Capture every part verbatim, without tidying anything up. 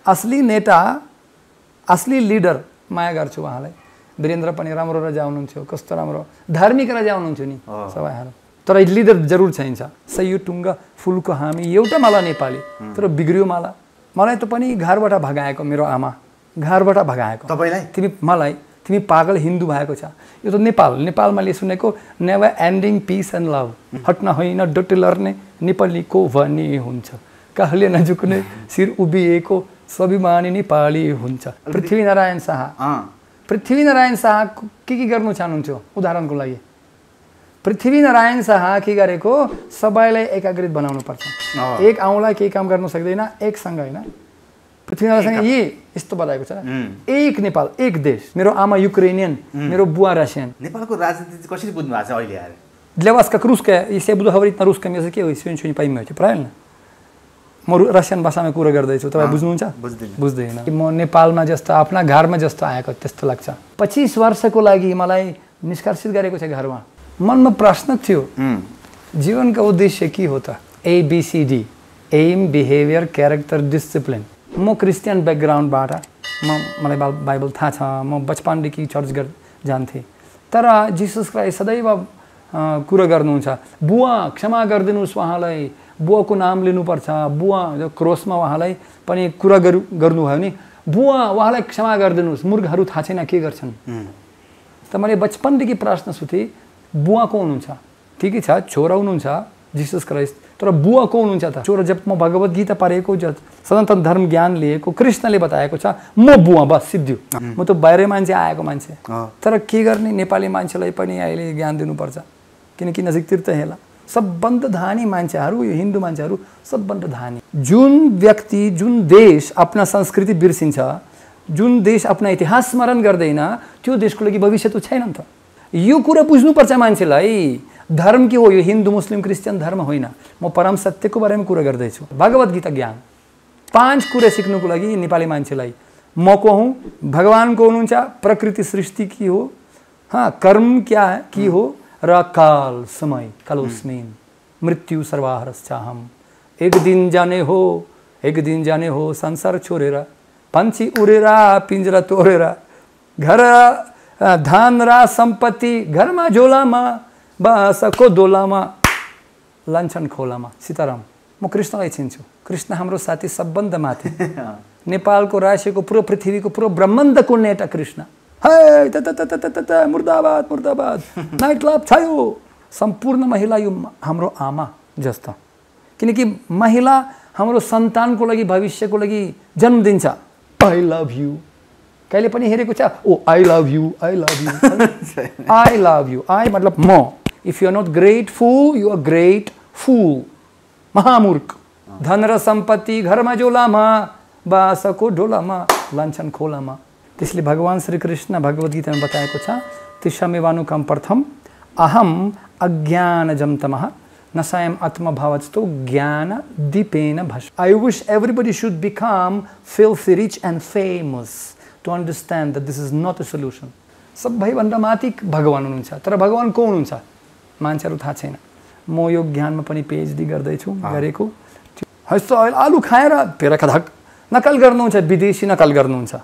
असली नेता असली लिडर माया गर्छु उहाँलाई। वीरेन्द्र पनि राम्रो राजा हुनुहुन्थ्यो, कस्तो राम्रो धार्मिक राजा हुनुहुन्थ्यो नि सबैहरू, तर लिडर जरुर चाहिन्छ। सयु टुङ्ग फुलको हामी एउटा माला नेपाली, तर बिग्रियो माला। मलाई त पनि घरबाट भगाएको मेरो आमा, घरबाट भगाएको। तपाईलाई तिमी मलाई तिमी पागल हिन्दू भएको छ। यो त नेपाल, नेपालमा ले सुनेको never ending peace and love, हट्न होइन डटे लड्ने नेपालीको भनी हुन्छ, कहिले नझुक्ने शिर उभिएको स्वाभिमानी नेपाली हुन्छ। पृथ्वीनारायण शाह, पृथ्वीनारायण शाह के के गर्नु चाहनुहुन्थ्यो? उदाहरणको लागि पृथ्वीनारायण शाह के गरेको सबैलाई एकाग्रित बनाउनु पर्छ। एक आउँलाई केही काम गर्न सक्दैन, एकसँग होइन। पृथ्वीनारायण शाह यी यस्तो बताएको छ, एक नेपाल एक देश। मेरो आमा युक्रेनियन, मेरो बुवा रसियन। नेपालको राजनीति कसरी बुझ्नु भएको छ अहिले यार? Для вас как русская, если я буду говорить на русском языке, вы все ничего не поймете, правильно? म रसियन भाषामा कुरा गर्दैछु, तपाईँ बुझ्नुहुन्छ? बुझ्दैन। म नेपालमा जस्तो आफ्ना घरमा जस्तो आएको त्यस्तो लाग्छ। पच्चीस वर्षको लागि मलाई निष्कासित गरेको छ घरमा। मनमा प्रश्न थियो, जीवनको उद्देश्य के हो त? A B C D, M, behaviour, character, discipline. म क्रिस्चियन ब्याकग्राउन्डबाट, म मलाई बाइबल थाहा छ, म बचपनदेखि चर्च गर जान्थेँ। तर जिसस क्राइस्ट सदैव कुरा गर्नुहुन्छ, बुवा क्षमा गरिदिनुहोस् उहाँलाई, बुवाको नाम लिनुपर्छ, बुवा क्रोसमा उहाँलाई पनि कुरा गर्नु गर्नुभयो नि, बुवा उहाँलाई क्षमा गरिदिनुहोस्, मूर्खहरू थाहा छैन के गर्छन्। त मैले बचपनदेखि प्रश्न सोधेँ, बुवा को हुनुहुन्छ? ठिकै छ, छोरा हुनुहुन्छ जिसस क्राइस्ट, तर बुवा को हुनुहुन्छ त? छोरा जब म भगवत गीता पढेको, सनातन धर्म ज्ञान लिएको, कृष्णले बताएको छ, म बुवा बस सिद्धियो। म त बाहिरै मान्छे आएको मान्छे, तर के गर्ने, नेपाली मान्छेलाई पनि अहिले ज्ञान दिनुपर्छ, किनकि नजिक तीर्थ हेला। सबभन्दा धनी मान्छेहरू यो हिन्दू मान्छेहरू सबभन्दा धनी। जुन व्यक्ति, जुन देश आफ्ना संस्कृति बिर्सिन्छ, जुन देश आफ्ना इतिहास स्मरण गर्दैन, त्यो देशको लागि भविष्य त छैन नि त। यो कुरा बुझ्नुपर्छ मान्छेलाई। धर्म के हो? यो हिन्दू मुस्लिम क्रिस्चियन धर्म होइन। म परम सत्यको बारेमा कुरा गर्दैछु। भगवत गीता ज्ञान पाँच कुरा सिक्नुको लागि नेपाली मान्छेलाई म को हुँ, भगवान को हुनुहुन्छ, प्रकृति सृष्टि के हो, हाँ कर्म क्या है के हो, र काल समय कालोस्मिन मृत्यु सर्वहरश्चाहम। एक दिन जाने हो, एक दिन जाने हो संसार छोडेर, पंछी उडेर पिंजरा तोडेर, घर धान र सम्पत्ति घरमा झोलामा, बासको दोलामा, लान्छन् खोलामा। सीताराम। म कृष्णलाई चिन्छु। कृष्ण हाम्रो साथी सबभन्दा माथि। नेपालको राशिको पुरो पृथ्वीको पुरो ब्रह्माण्डको नेता कृष्ण। है त त त त त त मुर्दाबाद मुर्दाबाद। नाइट क्लब छायो। सम्पूर्ण महिला यो हाम्रो आमा जस्तो, किनकि महिला हाम्रो सन्तानको लागि, भविष्यको लागि जन्म दिन्छ। आई लभ यू कहिले पनि हेरेको छ? Oh I love you, I love you, I love you. I मतलब म। If you are not grateful, you are great full, महामूर्ख। धन र सम्पत्ति घरमा झोलामा, बासको ढोलामा, लान्छन् खोलामा। त्यसले भगवान श्री कृष्ण भगवत गीतामा बताएको छ, तिस्समेवानुकं प्रथम अहम अज्ञानजं तमः नसायम आत्मभावस्तु ज्ञान दीपेन भस्म। I wish everybody should become filthy rich and famous to understand that this is not a solution. सबैभन्दा माथि भगवान हुनुहुन्छ, तर भगवान को हुनुहुन्छ मान्छेहरू थाहा छैन। म यो ज्ञानमा पनि पीएचडी गर्दैछु, गरेको। हस्तो आलु खाएर पेरा खधक नकल गर्नुहुन्छ, विदेशी नकल गर्नुहुन्छ।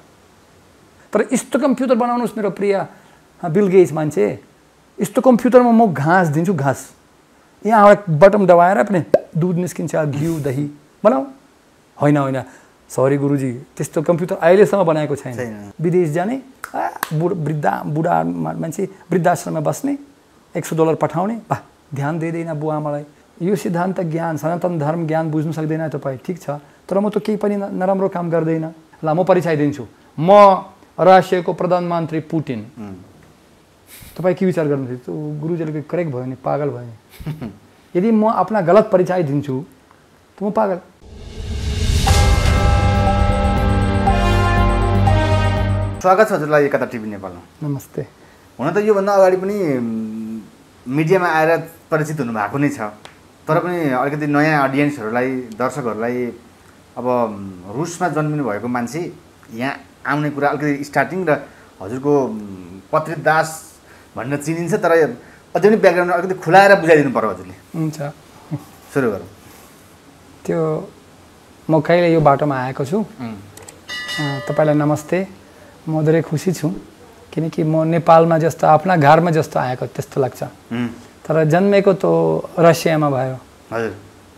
तर यस्तो कम्प्युटर बनाउनुहोस् मेरो प्रिय बिल गेट्स मान्छे, यस्तो कम्प्युटरमा म घाँस दिन्छु, घाँस यहाँ बटन दबाएर पनि दुध निस्किन्छ, घिउ दही बनाऊ। होइन होइन सरी गुरुजी, त्यस्तो कम्प्युटर अहिलेसम्म बनाएको छैन। विदेश जाने, बुढ वृद्धा बुढा मान्छे वृद्धाश्रममा बस्ने, एक सौ डलर पठाउने, वाह ध्यान दिँदैन बुवा आमालाई। यो सिद्धान्त ज्ञान, सनातन धर्म ज्ञान बुझ्नु सक्दैन तपाईँ, ठिक छ, तर म त केही पनि नराम्रो काम गर्दैन। ल म परिचय दिन्छु, म रसियाको प्रधानमन्त्री पुटिन। तपाईँ के विचार गर्नुहुन्छ? त्यो गुरुजीले करेक्ट भयो नि, पागल भयो नि। यदि म आफ्ना गलत परिचय दिन्छु त म पागल। स्वागत छ हजुरलाई एकता टिभी नेपालमा। नमस्ते। हुन त योभन्दा अगाडि पनि मिडियामा आएर परिचित हुनु भएको नै छ, तर पनि अलिकति नयाँ अडियन्सहरूलाई, दर्शकहरूलाई, अब रुसमा जन्मिनु भएको मान्छे यहाँ आउने कुरा अलिकति स्टार्टिङ र हजुरको पत्रित दास भनेर चिनिन्छ, तर अझै पनि ब्याकग्राउन्ड अलिकति खुलाएर बुझाइदिनु पर्यो हजुरले। हुन्छ, सुरु गरौँ। त्यो म कहिले यो बाटोमा आएको छु, तपाईँलाई नमस्ते। म धेरै खुसी छु किनकि म नेपालमा जस्तो आफ्ना घरमा जस्तो आएको त्यस्तो लाग्छ। तर जन्मेको त रसियामा भयो। हजुर।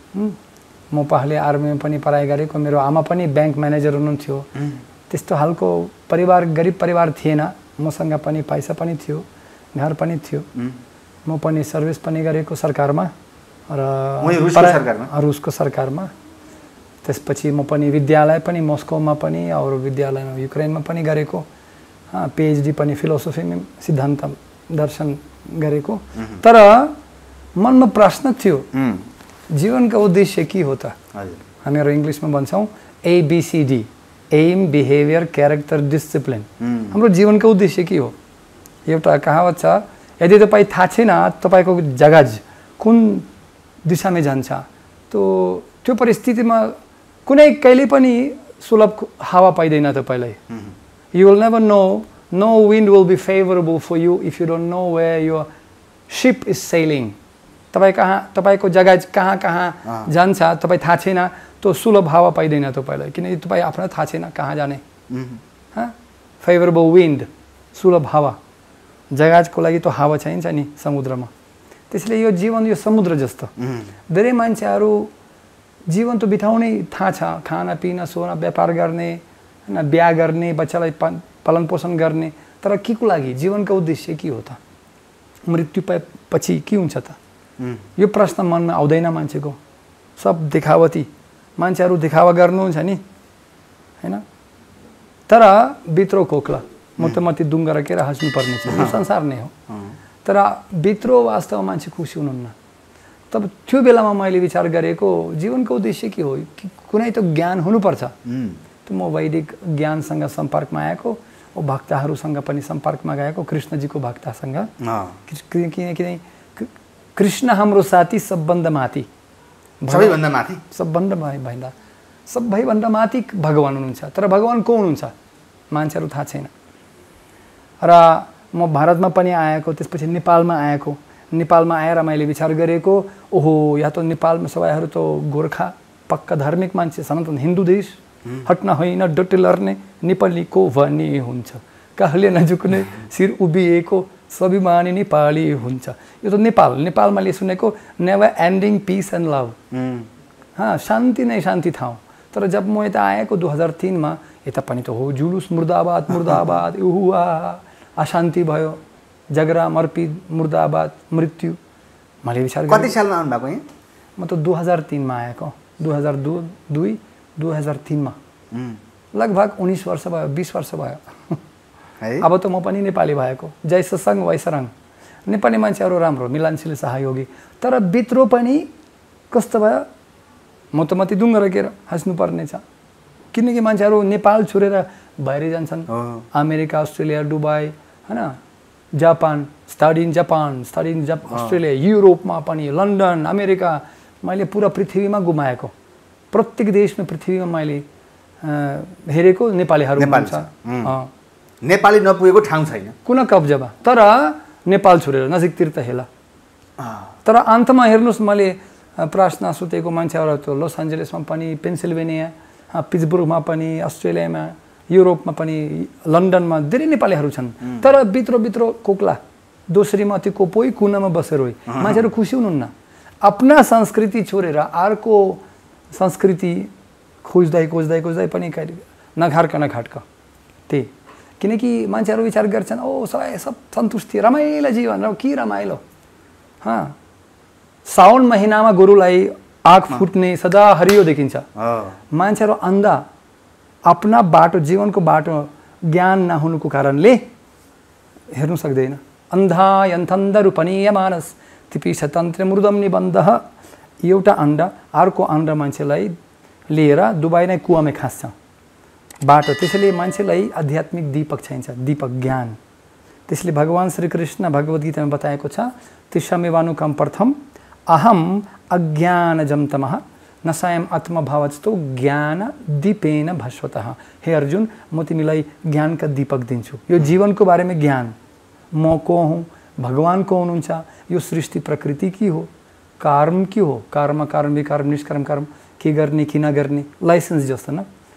म पहिले आर्मीमा पनि पढाइ गरेको, मेरो आमा पनि ब्याङ्क म्यानेजर हुनुहुन्थ्यो। त्यस्तो खालको परिवार, गरिब परिवार थिएन। मसँग पनि पैसा पनि थियो, घर पनि थियो। म पनि सर्भिस पनि गरेको सरकारमा र रुसको सरकारमा। त्यसपछि म पनि विद्यालय पनि मस्कोमा पनि अरू विद्यालयमा युक्रेनमा पनि गरेको। पिएचडी पनि फिलोसफीमा सिद्धान्त दर्शन गरेको। तर मनमा प्रश्न थियो, जीवनको उद्देश्य के हो त? हामीहरू इङ्ग्लिसमा भन्छौँ ABCD, M, behaviour, character, discipline. हाम्रो जीवनको उद्देश्य के हो? एउटा कहावत छ, यदि तपाईँ थाहा छैन तपाईँको जहाज कुन दिशामा जान्छ, तो त्यो परिस्थितिमा कुनै कहिले पनि सुलभ हावा पाइँदैन तपाईँलाई। You will never know, no wind will be favorable for you if you don't know where your ship is sailing. तपाईँ कहाँ, तपाईँको जहाज कहाँ कहाँ जान्छ तपाईँ थाहा छैन, तो सुलभ हावा पाइँदैन तपाईँलाई, किनकि तपाईँ आफ्नो थाहा छैन कहाँ जाने। फेभरेबल विन्ड, सुलभ हावा, जहाजको लागि त हावा चाहिन्छ नि समुद्रमा। त्यसले यो जीवन यो समुद्र जस्तो। धेरै मान्छेहरू जीवन त बिताउने थाहा छ, खाना पिना सोना व्यापार गर्ने, होइन, बिहा गर्ने, बच्चालाई पालन पोषण गर्ने, तर के को लागि? जीवनको उद्देश्य के हो त? मृत्यु पछि के हुन्छ त? यो प्रश्न मनमा आउँदैन मान्छेको। सब देखावटी, मान्छेहरू देखावा गर्नुहुन्छ नि, होइन, तर भित्र कोक्ला मोटामोटी दुङ्गा राखेर हाँस्नुपर्ने छ। यो संसार नै हो, तर भित्र वास्तवमा मान्छे खुसी हुनुहुन्न। तब त्यो बेलामा मैले विचार गरेको जीवनको उद्देश्य के हो? कुनै त ज्ञान हुनुपर्छ। त म वैदिक ज्ञानसँग सम्पर्कमा आएको, ओ भक्तहरूसँग पनि सम्पर्कमा गएको, कृष्णजीको भक्तसँग। किनकि कृष्ण हाम्रो साथी, सबभन्दा माथि, सबैभन्दा माथि, सबभन्दा भन्दा सबैभन्दा माथि भगवान हुनुहुन्छ। तर भगवान को हुनुहुन्छ मान्छेहरू थाहा छैन। र म भारतमा पनि आएको, त्यसपछि नेपालमा आएको। नेपालमा आएर मैले विचार गरेको, ओहो यहाँ त नेपालमा सबैहरू त गोर्खा पक्का धार्मिक मान्छे, सनातन हिन्दू देश, हट्न होइन डटे लड्ने नेपालीको भनी हुन्छ, कहिले नझुक्ने शिर उभिएको स्वाभिमानी नेपाली हुन्छ। यो त नेपाल, नेपालमा ले सुनेको never ending peace and love. हाँ, शान्ति नै शान्ति ठाउँ। तर जब म यता आएको दो हजार तीनमा, यता पनि त हो जुलुस, मुर्दाबाद मुर्दाबाद, उहुआ, अशान्ति भयो, झगडा, मरपिट, मुर्दाबाद, मृत्यु। मैले विचार कति सालमा आउनु भएको? म त दो हजार तीनमा आएको, दो हजार दो दुई दो हजार तीनमा, लगभग उन्नीस वर्ष भयो, बीस वर्ष भयो। अब त म पनि नेपाली भएको, जय सत्सङ्ग वैसरङ। नेपाली मान्छेहरू राम्रो, मिलनशील, सहयोगी। तर भित्र पनि कस्तो भयो, मोटामोटी दुङ्गा राखेर हाँस्नुपर्ने छ। किनकि मान्छेहरू नेपाल छोडेर बाहिर जान्छन्, अमेरिका, अस्ट्रेलिया, दुबई, होइन, Japan, study in Japan, study in जाप अस्ट्रेलिया, युरोपमा पनि, लन्डन, अमेरिका। मैले पुरा पृथ्वीमा घुमाएको, प्रत्येक देशमा पृथ्वीमा मैले हेरेको नेपालीहरू हुन्छ। नेपाली नपुगेको ठाउँ छैन कुन कब्जामा, तर नेपाल छोडेर नजिकतिर त हेला। तर अन्तमा हेर्नुहोस्, मैले प्रश्न सोधेको मान्छेहरू त लस एन्जलसमा पनि, पेन्सिल्भेनिया, पिट्सबुर्गमा पनि, अस्ट्रेलियामा, युरोपमा पनि, लन्डनमा धेरै नेपालीहरू छन्। तर भित्र भित्र कोक्ला, दोस्रीमा त्यो कोही कुनामा बसेर होइ, मान्छेहरू खुसी हुनुहुन्न। आफ्ना संस्कृति छोडेर अर्को संस्कृति खोज्दै खोज्दै खोज्दै पनि नघार्क नघाट्क त्यही। किनकि मान्छेहरू विचार गर्छन्, ओ सबै सब सन्तुष्टि, रमाइलो जीवन, र के रमाइलो। हाँ, साउन महिनामा गोरुलाई आँख फुट्ने, सदा हरियो देखिन्छ। मान्छेहरू अन्धा, आफ्ना बाटो, जीवनको बाटो ज्ञान नहुनुको कारणले हेर्नु सक्दैन। अन्धा यन्थन्द रूपनीय मानस तिपिस तन्त्र मृदम निबन्ध। एउटा अन्डा अर्को अन्डा मान्छेलाई लिएर दुबई नै कुवामा खास्छ बाटो। त्यसैले मान्छेलाई आध्यात्मिक दीपक चाहिन्छ, दीपक ज्ञान। त्यसले भगवान श्रीकृष्ण भगवद् गीतामा बताएको छ, तिस्समेवानुकं प्रथम अहम अज्ञानजं तमः नसायम आत्मभावस्तु ज्ञान दीपेन भस्वतः। हे अर्जुन, म तिमीलाई ज्ञानका दीपक दिन्छु। यो जीवनको बारेमा ज्ञान, म को हुँ, भगवान को हुनुहुन्छ, यो सृष्टि प्रकृति के हो, कर्म के हो, कर्म कारण विकर्म निष्कर्म कर्म, के गर्ने के नगर्ने, लाइसेन्स जस्तो न।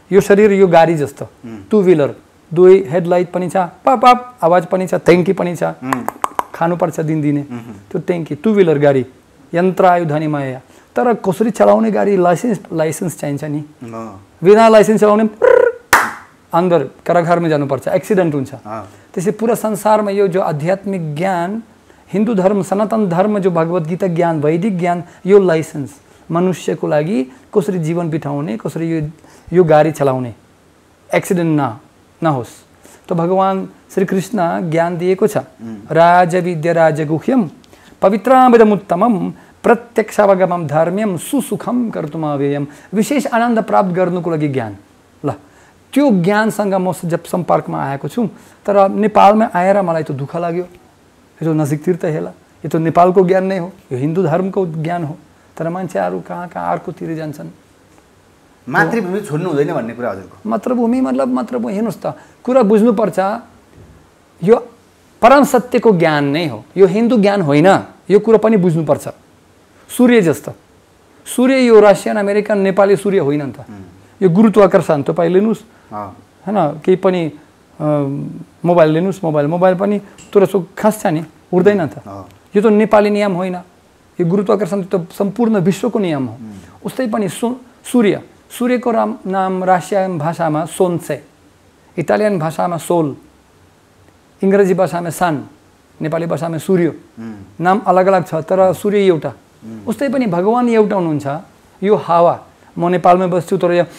यो शरीर यो गाडी जस्तो टु व्हिलर दुई हेडलाइट पनि छ पाप पाप आवाज पनि छ ट्याङ्की पनि छ खानुपर्छ दिनदिनै त्यो ट्याङ्की टु व्हिलर गाडी यन्त्र आयो धनीमय तर कसरी चलाउने गाडी लाइसेन्स लाइसेन्स चाहिन्छ नि बिना लाइसेन्स चलाउने अंदर कारागारमा जानुपर्छ एक्सिडेन्ट हुन्छ त्यसै पुरा संसारमा यो जो आध्यात्मिक ज्ञान हिन्दू धर्म सनातन धर्म जो भगवत गीता ज्ञान वैदिक ज्ञान यो लाइसेन्स मनुष्यको लागि कसरी जीवन बिताउने कसरी यो यो गाडी चलाउने एक्सिडेन्ट न नहोस् तो भगवान श्री कृष्ण ज्ञान दिएको छ राजविद्या राजगुह्यम पवित्रामृतमुत्तमम प्रत्यक्षावगमम धर्म्यम सुसुखम कर्तुमव्ययम विशेष आनन्द प्राप्त गर्नुको लागि ज्ञान ल त्यो ज्ञानसँग म जब सम्पर्कमा आएको छु तर नेपालमा आएर मलाई त दुःख लाग्यो यो त नजिकतिर त हेला यो त नेपालको ज्ञान नै हो यो हिन्दू धर्मको ज्ञान हो तर मान्छेहरू कहाँ कहाँ अर्कोतिर जान्छन् मातृभूमि छोड्नु हुँदैन भन्ने कुरा हजुरको मातृभूमि मतलब मातृभूमि हेर्नुहोस् त कुरा बुझ्नुपर्छ यो परम सत्यको ज्ञान नै हो यो हिन्दू ज्ञान होइन यो कुरा पनि बुझ्नुपर्छ सूर्य जस्तो सूर्य यो रसियन अमेरिकन नेपाली सूर्य होइन नि त यो गुरुत्वाकर्षण तपाईँ लिनुहोस् हैन केही पनि मोबाइल लिनुहोस् मोबाइल मोबाइल पनि तुरसो खस्छ नि उड्दैन त यो त नेपाली नियम होइन यो गुरुत्वाकर्षण त सम्पूर्ण विश्वको नियम हो उस्तै पनि सूर्य सूर्यको नाम रसियन भाषामा सोन्से इटालियन भाषामा सोल इङ्ग्रेजी भाषामा सन नेपाली भाषामा सूर्य नाम अलग अलग छ तर सूर्य एउटा उस्तै पनि भगवान एउटा हुनुहुन्छ यो हावा म नेपालमा बस्छु तर यो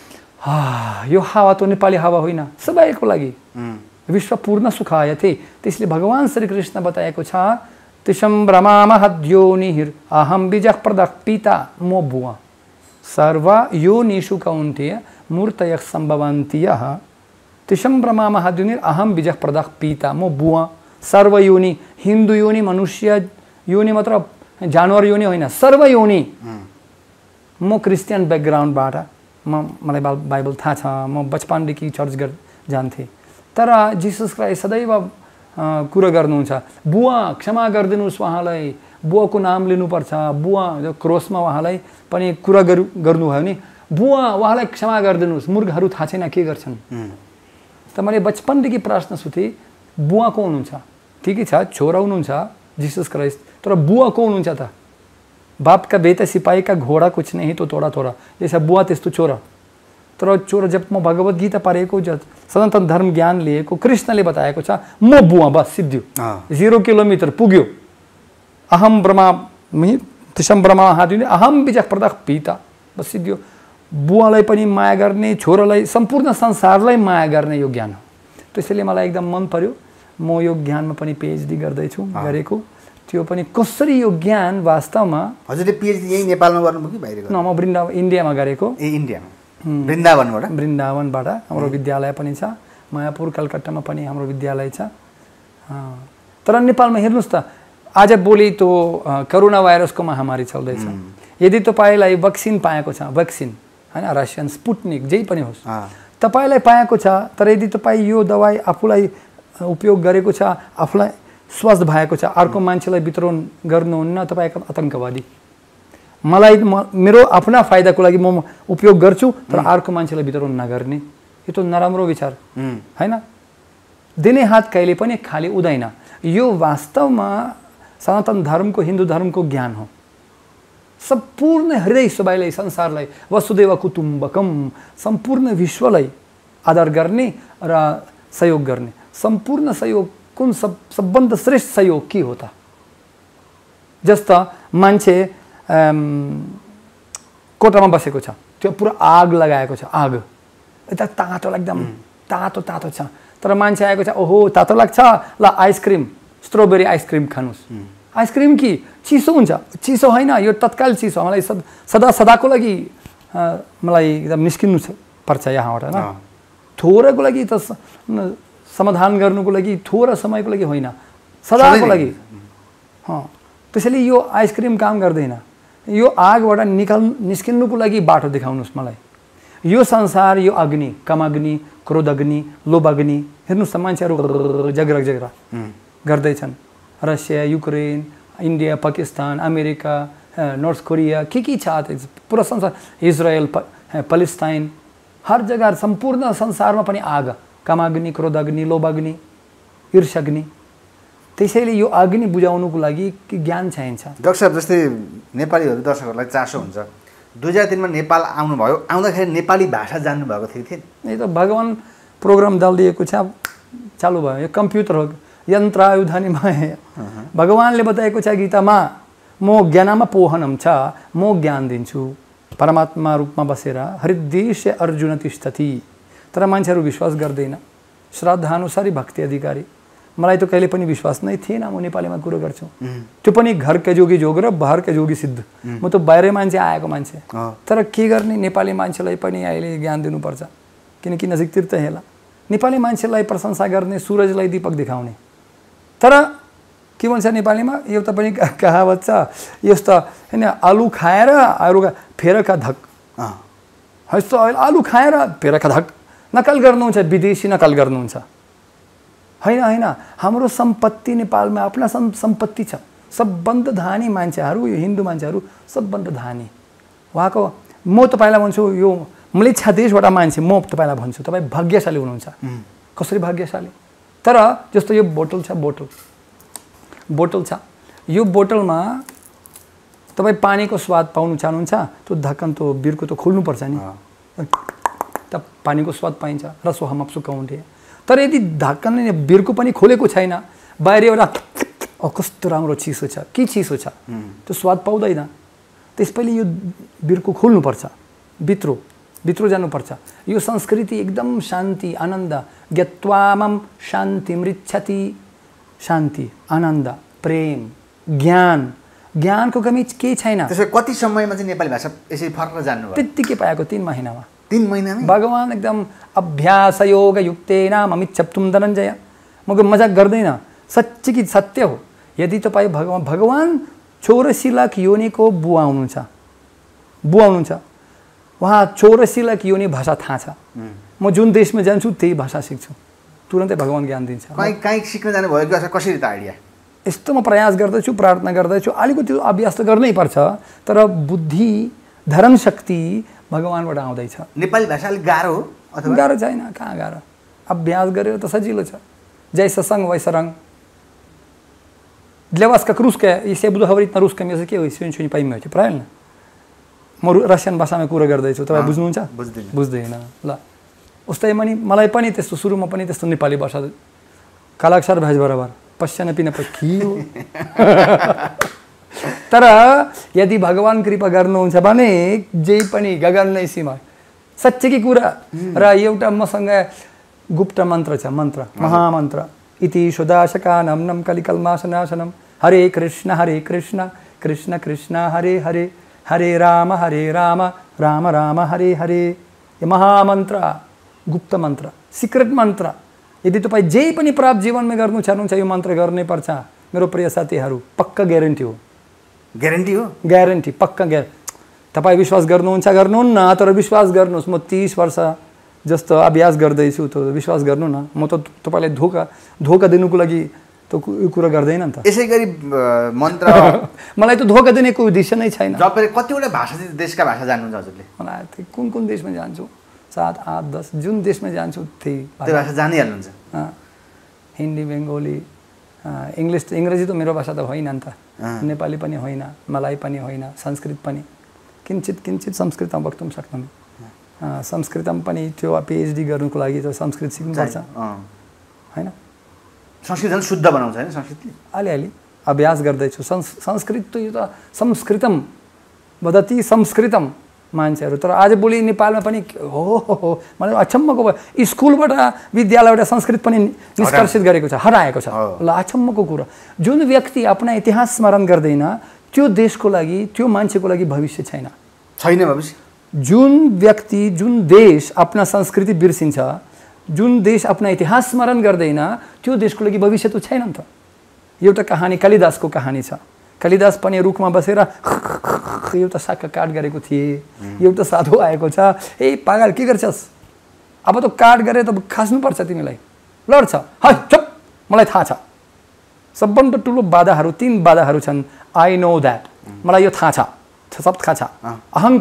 यो हावा त नेपाली हावा होइन सबैको लागि विश्व पूर्ण सुखायते त्यसले भगवान श्री कृष्ण बताएको छ तिसम ब्रह्मामहद्योनिहिर अहम बीजः प्रदः पिता मो बुवा सर्व योनिषु कौन्तेय मूर्तयः सम्भवन्ति यः तिसम ब्रह्मामहद्योनिहिर अहम बीजः प्रदः पिता मो बुवा सर्व योनि हिन्दू योनि मनुष्य योनि मात्र जानवर योनि होइन सर्व योनि म क्रिस्चियन ब्याकग्राउन्डबाट म मलाई बाइबल थाहा छ म बचपनदेखि चर्च गर जान्थेँ तर जिसस क्राइस्ट सदैव कुरा गर्नुहुन्छ बुवा क्षमा गरिदिनुहोस् उहाँलाई बुवाको नाम लिनुपर्छ बुवा क्रोसमा उहाँलाई पनि कुरा गर्नु गर्नुभयो नि बुवा उहाँलाई क्षमा गरिदिनुहोस् मूर्खहरू थाहा छैन के गर्छन् त मैले बचपनदेखि प्रश्न सोधेँ बुवा को हुनुहुन्छ ठिकै छ छोरा हुनुहुन्छ जिसस क्राइस्ट तर बुवा को हुनुहुन्छ त बाप का बेटा सिपाही का घोड़ा कुछ नहीं तो थोड़ा थोड़ा जैसा बुआ त्यस्तो छोरा तर छोरा जब म भगवत गीता पढेको जब सनातन धर्म ज्ञान लिएको कृष्णले बताएको छ म बुवा बस सिद्धियो जीरो किलोमिटर पुग्यो अहम ब्रह्मा तिसम ब्रह्मा हादिने अहम बीजः प्रदः पिता बस सिद्धियो बुवालाई पनि माया गर्ने छोरालाई सम्पूर्ण संसारलाई माया गर्ने यो ज्ञान हो त्यसैले मलाई एकदम मन पर्यो म यो ज्ञानमा पनि पीएचडी गर्दैछु गरेको त्यो पनि कसरी यो ज्ञान वास्तवमा हजुरले पीएचडी यही नेपालमा गर्नुभयो कि बाहिर गर्नु न म वृन्दावन इन्डियामा गरेको ए इन्डियामा वृन्दावनबाट वृन्दावनबाट हाम्रो विद्यालय पनि छ मायापुर कलकत्तामा पनि हाम्रो विद्यालय छ तर नेपालमा हेर्नुहोस् त आज भोलि त्यो कोरोना भाइरसको महामारी चल्दैछ यदि तपाईँलाई भ्याक्सिन पाएको छ भ्याक्सिन हैन रसियन स्पुटनिक जे पनि होस् तपाईँलाई पाएको छ तर यदि तपाईँ यो दबाई आफूलाई उपयोग गरेको छ आफूलाई स्वस्थ भएको छ अर्को मान्छेलाई वितरण गर्नुहुन्न तपाईँ आतंकवादी मलाई मेरो आफ्ना फाइदाको लागि म उपयोग गर्छु तर अर्को मान्छेलाई वितरण नगर्ने यो त नराम्रो विचार हैन दिने हात कहिले पनि खाली उदैन यो वास्तवमा सनातन धर्मको हिन्दू धर्मको ज्ञान हो सम्पूर्ण हृदय सबैलाई संसारलाई वसुदेव कुटुम्बकम सम्पूर्ण विश्वलाई आदर गर्ने र सहयोग गर्ने सम्पूर्ण सहयोग कुन सब सबभन्दा श्रेष्ठ सहयोग के हो त जस्तो मान्छे कोठामा बसेको छ त्यो पुरा आग लगाएको छ आग यता तातो एकदम तातो तातो छ तर मान्छे आएको छ ओहो तातो लाग्छ ल आइसक्रिम स्ट्रबेरी आइसक्रिम खानुस् आइसक्रिम कि चिसो हुन्छ चिसो होइन यो तत्काल चिसो मलाई सदा सदाको लागि मलाई एकदम निस्किनु पर्छ यहाँबाट हैन थोरैको लागि त समाधान गर्नुको लागि थोरै समयको लागि होइन सदाको लागि अँ त्यसैले यो आइसक्रिम काम गर्दैन यो आगबाट निकाल निस्किनुको लागि बाटो देखाउनुहोस् मलाई यो संसार यो अग्नि कामाग्नि क्रोधाग्नि लोभाग्नि हेर्नुहोस् त मान्छेहरू झगडा झगडा गर्दैछन् Russia Ukraine India Pakistan America North Korea के के छ पुरा संसार इजरायल प्यालेस्टाइन हर जग्गा सम्पूर्ण संसारमा पनि आग, कामाग्नि, क्रोधाग्नि, लोभाग्नि, ईर्ष्याग्नि। त्यसैले यो अग्नि बुझाउनुको लागि ज्ञान चाहिन्छ। डाक्टर साहब, जस्तै नेपालीहरू दर्शकहरूलाई चासो हुन्छ, दुई हजार तिनमा नेपाल आउनुभयो, आउँदाखेरि नेपाली भाषा जान्नुभएको थियो थिएन? यो त भगवान प्रोग्राम दलिदिएको छ, चालु भयो। यो कम्प्युटर हो, यन्त्र आयुधानी भए। भगवानले बताएको छ गीतामा, म ज्ञानमा पोहनम छ, म ज्ञान दिन्छु परमात्मा रूपमा बसेर। हृदयेश अर्जुन तिष्ठति। तर मान्छेहरू विश्वास गर्दैन। श्रद्धानुसारी भक्ति अधिकारी। मलाई त कहिले पनि विश्वास नै थिएन म नेपालीमा कुरो गर्छु, त्यो पनि घरकै जोगी जोग र बाहिरकै जोगी सिद्ध। म त बाहिरै मान्छे आएको मान्छे, तर के गर्ने, नेपाली मान्छेलाई पनि अहिले ज्ञान दिनुपर्छ, किनकि नजिकतिर त हेला। नेपाली मान्छेलाई प्रशंसा गर्ने, सूरजलाई दीपक देखाउने। तर के भन्छ नेपालीमा, एउटा पनि कहावत छ, यस्तो होइन, आलु खाएर अरू फेरका धक, यस्तो आलु खाएर फेरका धक नकल गर्नुहुन्छ, विदेशी नकल गर्नुहुन्छ। होइन होइन, हाम्रो सम्पत्ति नेपालमा आफ्ना सम्पत्ति छ। सबभन्दा धनी मान्छेहरू, यो हिन्दू मान्छेहरू सबभन्दा धनी। उहाँको म तपाईँलाई भन्छु, यो मलेच्छा देशबाट मान्छे, म तपाईँलाई भन्छु, तपाईँ भाग्यशाली हुनुहुन्छ। कसरी भाग्यशाली? तर जस्तो यो बोतल छ, बोतल बोतल छ, यो बोतलमा तपाईँ पानीको स्वाद पाउनु चाहनुहुन्छ, त्यो ढक्कन त बिर्को त खोल्नुपर्छ नि, त पानीको स्वाद पाइन्छ। रसो हम सुकाउँथे। तर यदि ढक्कन बिर्को पनि खोलेको छैन, बाहिर एउटा कस्तो राम्रो चिसो छ, के चिसो छ, त्यो स्वाद पाउँदैन। त्यसपछि यो बिर्को खोल्नुपर्छ, भित्र भित्र जानुपर्छ। यो संस्कृति एकदम शान्ति, आनन्द। ज्ञत्वामं शान्ति मृच्छति। शान्ति, आनन्द, प्रेम, ज्ञान। ज्ञानको कमी केही छैन। त्यसो कति समयमा चाहिँ नेपाली भाषा यसरी फर्केर जान्नुभयो? त्यत्तिकै पाएको, तीन महिनामा। तीन महिनामा भगवान एकदम अभ्यास योग युक्तेन ममिच्छप्तुम धनञ्जय। म मजाक गर्दैन, सच्ची कि सत्य हो। यदि तपाईँ भगवान भगवान चौरासी लाख योनिको बुवा हुनुहुन्छ, बुवा हुनुहुन्छ, उहाँ चौरासी लाख योनि भाषा थाहा छ। म जुन देशमा जान्छु त्यही भाषा सिक्छु, तुरन्तै भगवान ज्ञान दिन्छ। कहीँ कहीँ सिक्न जानुभयो कि कसरी त आइडिया? यस्तो म प्रयास गर्दैछु, प्रार्थना गर्दैछु, अलिकति अभ्यास त गर्नै पर्छ। तर बुद्धि, धर्म शक्ति भगवानबाट आउँदैछ। नेपाली भाषा अलिक गाह्रो हो अथवा? गाह्रो छैन, कहाँ गाह्रो, अभ्यास गरेर त सजिलो छ। जैसा सङ्ग वैसा रङ। Для вас как русская, если я буду говорить на русском языке, вы все ничего не поймете, правильно? म रसियन भाषामा कुरा गर्दैछु, तपाईँ बुझ्नुहुन्छ? बुझ्दैन ल। उस्तै पनि मलाई पनि त्यस्तो, सुरुमा पनि त्यस्तो नेपाली भाषा कालाक्षर भ्याज बराबर पश्चान पिन पखी हो। तर यदि भगवान कृपा गर्नुहुन्छ भने जे पनि गगन नै सीमा, सच्चै कुरा। र एउटा मसँग गुप्त मन्त्र छ, मन्त्र, महामन्त्र। इति सुदाशकानम नम कलिकल्मासनाशनम हरे कृष्ण हरे कृष्ण कृष्ण कृष्ण हरे हरे हरे राम हरे राम राम राम हरे हरे। यो महामन्त्र, गुप्त मन्त्र, सिक्रेट मन्त्र। यदि तपाईँ जे पनि प्राप्त जीवनमा गर्नु चाहनुहुन्छ, यो मन्त्र गर्नै पर्छ। मेरो प्रिय साथीहरू, पक्का ग्यारेन्टी हो। ग्यारेन्टी हो? ग्यारेन्टी, पक्का ग्यार तपाईँ विश्वास गर्नुहुन्छ गर्नुहुन्न, तर विश्वास गर्नुहोस्। म तीस वर्ष जस्तो अभ्यास गर्दैछु, त विश्वास गर्नु न। म त तपाईँलाई धोका धोका दिनुको लागि त यो कुरा गर्दैन नि त। यसै गरी मन्त्र मलाई त धोका दिने कोही उद्देश्य नै छैन। कतिवटा भाषा चाहिँ देशका भाषा जान्नुहुन्छ हजुरले? मलाई त्यो कुन कुन देशमा जान्छु, सात आठ दस, जुन देशमा जान्छु त्यही त्यो भाषा जानिहाल्नुहुन्छ? हिन्दी, बेङ्गोली, इङ्ग्लिस। इङ्ग्रेजी त मेरो भाषा त होइन नि त, नेपाली पनि होइन, मलाई पनि होइन, संस्कृत पनि किञ्चित किञ्चित संस्कृतमा वक्तुं सक्नु। संस्कृतम पनि त्यो पिएचडी गर्नुको लागि त संस्कृत सिक्नुपर्छ होइन? संस्कृत झन् शुद्ध बनाउँछ होइन संस्कृतले? अलिअलि अभ्यास गर्दैछु। संस्कृत त यो त संस्कृतम वदति संस्कृतम मान्छेहरू। तर आजभोलि नेपालमा पनि हो हो मलाई अचम्मको भयो, स्कुलबाट विद्यालयबाट संस्कृत पनि निष्कर्षित गरेको छ, हराएको छ। ल अचम्मको कुरा, जुन व्यक्ति आफ्ना इतिहास स्मरण गर्दैन, त्यो देशको लागि, त्यो मान्छेको लागि भविष्य छैन। छैन भविष्य। जुन व्यक्ति, जुन देश आफ्ना संस्कृति बिर्सिन्छ, जुन देश आफ्ना इतिहास स्मरण गर्दैन, त्यो देशको लागि भविष्य त छैन नि त। एउटा कहानी कालिदासको कहानी छ। कालिदास पनि रुखमा बसेर एउटा साग काट गरेको थिए। एउटा साधु आएको छ, ए पागल के गर्छस्, अब त काट गरे त खास्नुपर्छ तिमीलाई, लड्छ। है चुप, मलाई थाहा छ। सबभन्दा ठुलो बाधाहरू, तीन बाधाहरू छन्। आई नो द्याट, मलाई यो थाहा छ, सब थाहा छ। अहङ्कार,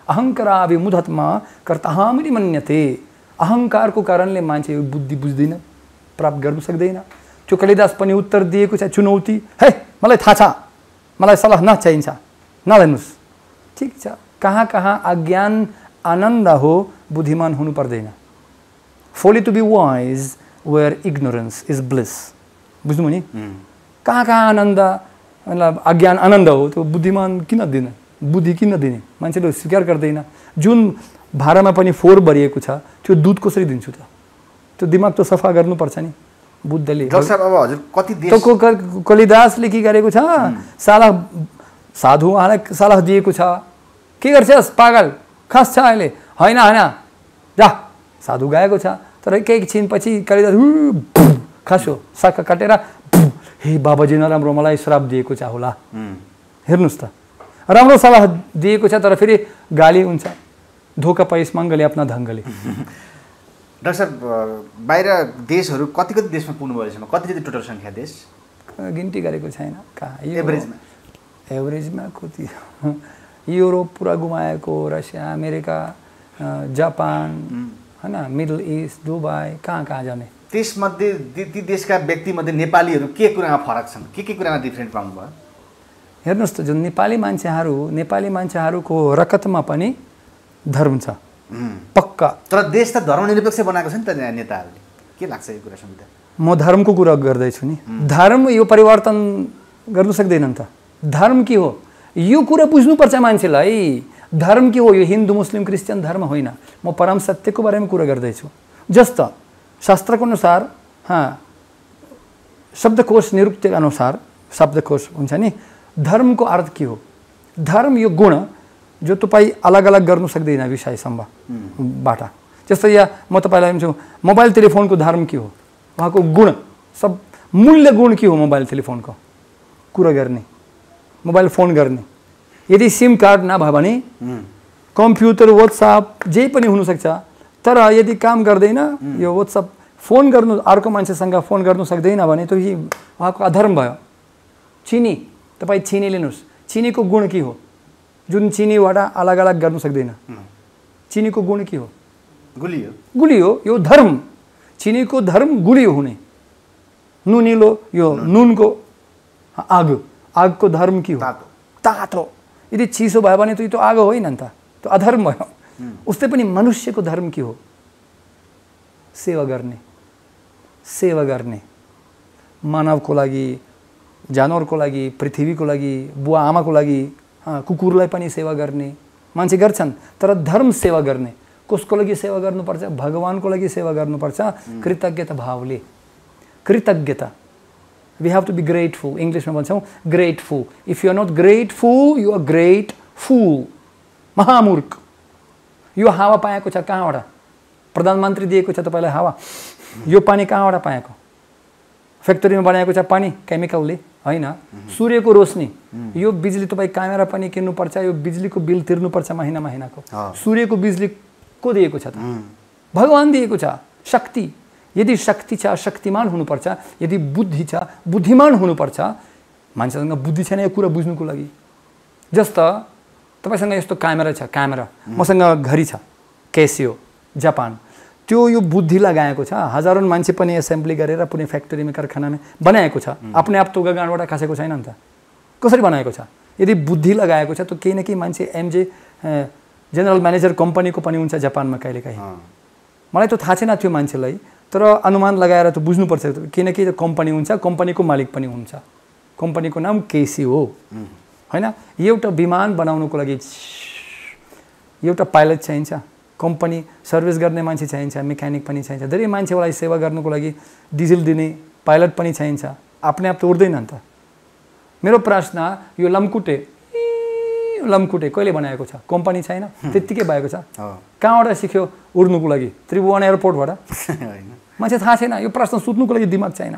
अहङ्काराभिमुधत्मा कर्ताहामिति मन्यते। अहङ्कारको कारणले मान्छे यो बुद्धि बुझ्दैन, प्राप्त गर्न सक्दैन। त्यो कालिदास पनि उत्तर दिएको छ, चुनौती, हे मलाई थाहा छ, मलाई सल्लाह न चाहिन्छ, नलिनुहोस्। ठिक छ, कहाँ कहाँ अज्ञान आनन्द हो, बुद्धिमान हुनु पर्दैन। Folly to be wise where ignorance is bliss। बुझ्नु नि? कहाँ कहाँ आनन्द मतलब अज्ञान आनन्द हो, त्यो बुद्धिमान किन दिने, बुद्धि किन दिने, मान्छेले स्वीकार गर्दैन। जुन भाँडामा पनि फोहोर भरिएको छ, त्यो दुध कसरी दिन्छु त? त्यो दिमाग त सफा गर्नुपर्छ नि बुद्धले। अब हजुर कति देश त कालिदासले के गरेको छ, सल्लाह साधु उहाँलाई सल्लाह दिएको छ, के गर्छस् पागल, खास छ अहिले, होइन होइन जा, साधु गएको छ। तर केही छिनपछि कालिदास खासो साका काटेर, हे बाबाजी नराम्रो मलाई श्राप दिएको छ होला, हेर्नुहोस् त, राम्रो सल्लाह दिएको छ तर फेरि गाली हुन्छ, धोका पाइस मङ्गले आफ्ना ढङ्गले। डाक्टर साहब बाहिर देशहरू कति कति देशमा पुग्नुभयो यसमा, कति कति टोटल सङ्ख्या देश गिन्ती गरेको छैन, कहाँ एभरेजमा एभरेजमा कति, युरोप पुरा घुमाएको, रसिया, अमेरिका, जापान, होइन, मिडल इस्ट, दुबई, कहाँ कहाँ जाने। त्यसमध्ये ती देशका व्यक्तिमध्ये नेपालीहरू के कुरामा फरक छन्, के के कुरामा डिफ्रेन्ट पाउनुभयो? हेर्नुहोस् त, जुन नेपाली मान्छेहरू, नेपाली मान्छेहरूको रगतमा पनि धर्म छ पक्का। तर देश त धर्मनिरपेक्ष बनाएको छ नि त नेताहरूले, के लाग्छ यो कुरा सुन्दा? म धर्मको कुरा गर्दैछु नि। धर्म यो परिवर्तन गर्नु सक्दैन नि त। धर्म के हो यो कुरा बुझ्नुपर्छ मान्छेलाई। धर्म के हो, यो हिन्दू मुस्लिम क्रिस्चियन धर्म होइन। म परम सत्यको बारेमा कुरा गर्दैछु। जस्त शास्त्रको अनुसार, हाँ, शब्दकोश निरुक्ति अनुसार, शब्दकोश हुन्छ नि, धर्मको अर्थ के हो? धर्म यो गुण जो तपाईँ अलग अलग गर्नु सक्दैन विषयसम्म बाटा। जस्तै यहाँ म तपाईँलाई भन्छु मोबाइल टेलिफोनको धर्म के हो, उहाँको गुण, सब मूल्य गुण के हो मोबाइल टेलिफोनको? कुरा गर्ने, मोबाइल फोन गर्ने। यदि सिम कार्ड नभयो भने कम्प्युटर, व्हाट्सएप जे पनि हुनसक्छ, तर यदि काम गर्दैन, यो व्हाट्सएप फोन गर्नु, अर्को मान्छेसँग फोन गर्नु सक्दैन भने त्यो उहाँको अधर्म भयो। चिनी, तपाईँ चिनी लिनुहोस्, चिनीको गुण के हो? जुन चिनीबाट अलग अलग गर्नु सक्दैन। चिनीको गुण के हो? गुलियो, गुलियो, यो धर्म। चिनीको धर्म गुलियो हुने। नुनिलो, यो नुनको आगो, आगको धर्म के हो? तातो। तातो। यदि चिसो भयो भने त त्यो आगो होइन नि त, त्यो अधर्म भयो। उस्तै पनि मनुष्यको धर्म के हो? सेवा गर्ने, सेवा गर्ने, मानवको लागि, जानवरको लागि, पृथ्वीको लागि, बुवा आमाको लागि, कुकुरलाई पनि सेवा गर्ने मान्छे गर्छन्। तर धर्म सेवा गर्ने, कसको लागि सेवा गर्नुपर्छ? भगवानको लागि सेवा गर्नुपर्छ, कृतज्ञता भावले। कृतज्ञता, we have to be grateful. इङ्ग्लिसमा भन्छौँ grateful. If you are not grateful, you are great full, महामूर्ख। यो हावा पाएको छ कहाँबाट? प्रधानमन्त्री दिएको छ तपाईँलाई हावा। यो पानी कहाँबाट पाएको? फ्याक्ट्रीमा बनाएको छ पानी केमिकलले होइन, सूर्यको रोशनी। यो बिजुली तपाईँ क्यामेरा पनि किन्नुपर्छ, यो बिजुलीको बिल तिर्नुपर्छ महिना महिनाको। सूर्यको बिजुली को दिएको छ त? भगवान दिएको छ। शक्ति, यदि शक्ति छ शक्तिमान हुनुपर्छ, यदि बुद्धि छ बुद्धिमान हुनुपर्छ। मान्छेसँग बुद्धि छैन यो कुरा बुझ्नुको लागि। जस्तो तपाईँसँग यस्तो क्यामेरा छ, क्यामेरा, मसँग घडी छ क्यासियो जापान, त्यो यो बुद्धि लगाएको छ। हजारौँ मान्छे पनि एसेम्ब्ली गरेर कुनै फ्याक्ट्रीमा कारखानामा बनाएको छ। आफ्नै आप तुगा गाँडबाट खसेको छैन नि त। कसरी बनाएको छ? यदि बुद्धि लगाएको छ त केही न केही मान्छे एमजे जेनरल म्यानेजर कम्पनीको पनि हुन्छ जापानमा कहिलेकाहीँ। मलाई त थाहा छैन त्यो मान्छेलाई, तर अनुमान लगाएर त बुझ्नुपर्छ। केही न केही त कम्पनी हुन्छ, कम्पनीको मालिक पनि हुन्छ। कम्पनीको नाम केसी हो होइन। एउटा विमान बनाउनुको लागि एउटा पाइलट चाहिन्छ, कम्पनी सर्भिस गर्ने मान्छे चाहिन्छ, मेकानिक पनि चाहिन्छ, धेरै मान्छेलाई सेवा गर्नुको लागि डिजल दिने पाइलट पनि चाहिन्छ। आफ्नै आप त उड्दैन नि त। मेरो प्रश्न, यो लम्कुटे लम्कुटे कहिले बनाएको छ? कम्पनी छैन, त्यत्तिकै भएको छ। कहाँबाट सिक्यो उड्नुको लागि? त्रिभुवन एयरपोर्टबाट? मान्छे थाहा छैन। यो प्रश्न सुत्नुको लागि दिमाग छैन।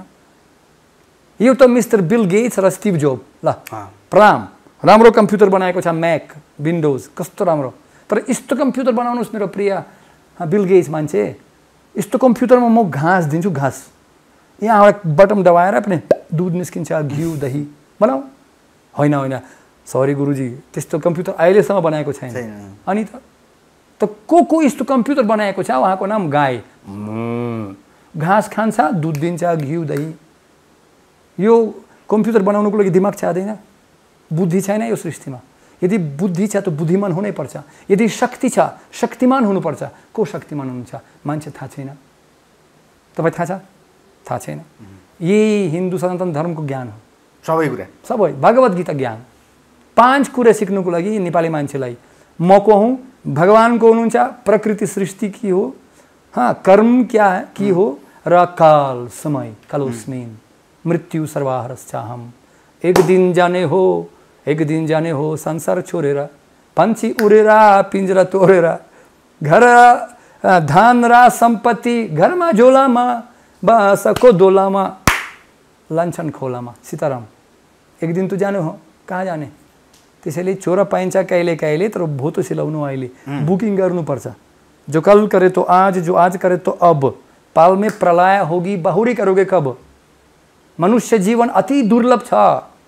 यो त मिस्टर बिल गेट्स र स्टिभ जोब, ल प्रणाम, राम्रो कम्प्युटर बनाएको छ, म्याक, विन्डोज, कस्तो राम्रो। तर यस्तो कम्प्युटर बनाउनुहोस् मेरो प्रिय बिल गेट्स मान्छे, यस्तो कम्प्युटरमा म घाँस दिन्छु, घाँस। यहाँबाट बटम दबाएर पनि दुध निस्किन्छ, घिउ, दही बनाऊ। होइन होइन, सरी गुरुजी त्यस्तो कम्प्युटर अहिलेसम्म बनाएको छैन। अनि त त को को यस्तो कम्प्युटर बनाएको छ? उहाँको नाम गाई। घाँस खान्छ, दुध दिन्छ, घिउ दही। यो कम्प्युटर बनाउनुको लागि दिमाग चाहिँदैन, बुद्धि छैन यो सृष्टिमा। यदि बुद्धि छ त बुद्धिमान हुनैपर्छ, यदि शक्ति छ शक्तिमान हुनुपर्छ। को शक्तिमान हुनुहुन्छ? मान्छे थाहा छैन। तपाईँ थाहा छ? थाहा छैन। यही हिन्दू सनातन धर्मको ज्ञान हो। सबै कुरा सबै भगवत गीता ज्ञान। पाँच कुरा सिक्नुको लागि नेपाली मान्छेलाई म को हुँ, भगवान को हुनुहुन्छ, प्रकृति सृष्टि की हो, हाँ कर्म क्या है की हो, र काल समय कालोस्मिन मृत्यु सर्वाहरश्चाहम। एक दिन जाने हो, एक दिन जाने हो संसार छोडेर, पंछी उडेर पिंजरा तोडेर, घर धान र सम्पत्ति घरमा झोलामा, बासको दोलामा, लान्छन् खोलामा। सीताराम एक दिन तो जाने हो, कहाँ जाने? त्यसैले चोर पाइन्छ कहिले कहिले, तर भोतो सिलाउनु अहिले बुकिङ गर्नुपर्छ। जो कल करे तो आज, जो आज करे तो अब, पाल में प्रलय होगी बहुरी करोगे कब। मनुष्य जीवन अति दुर्लभ छ।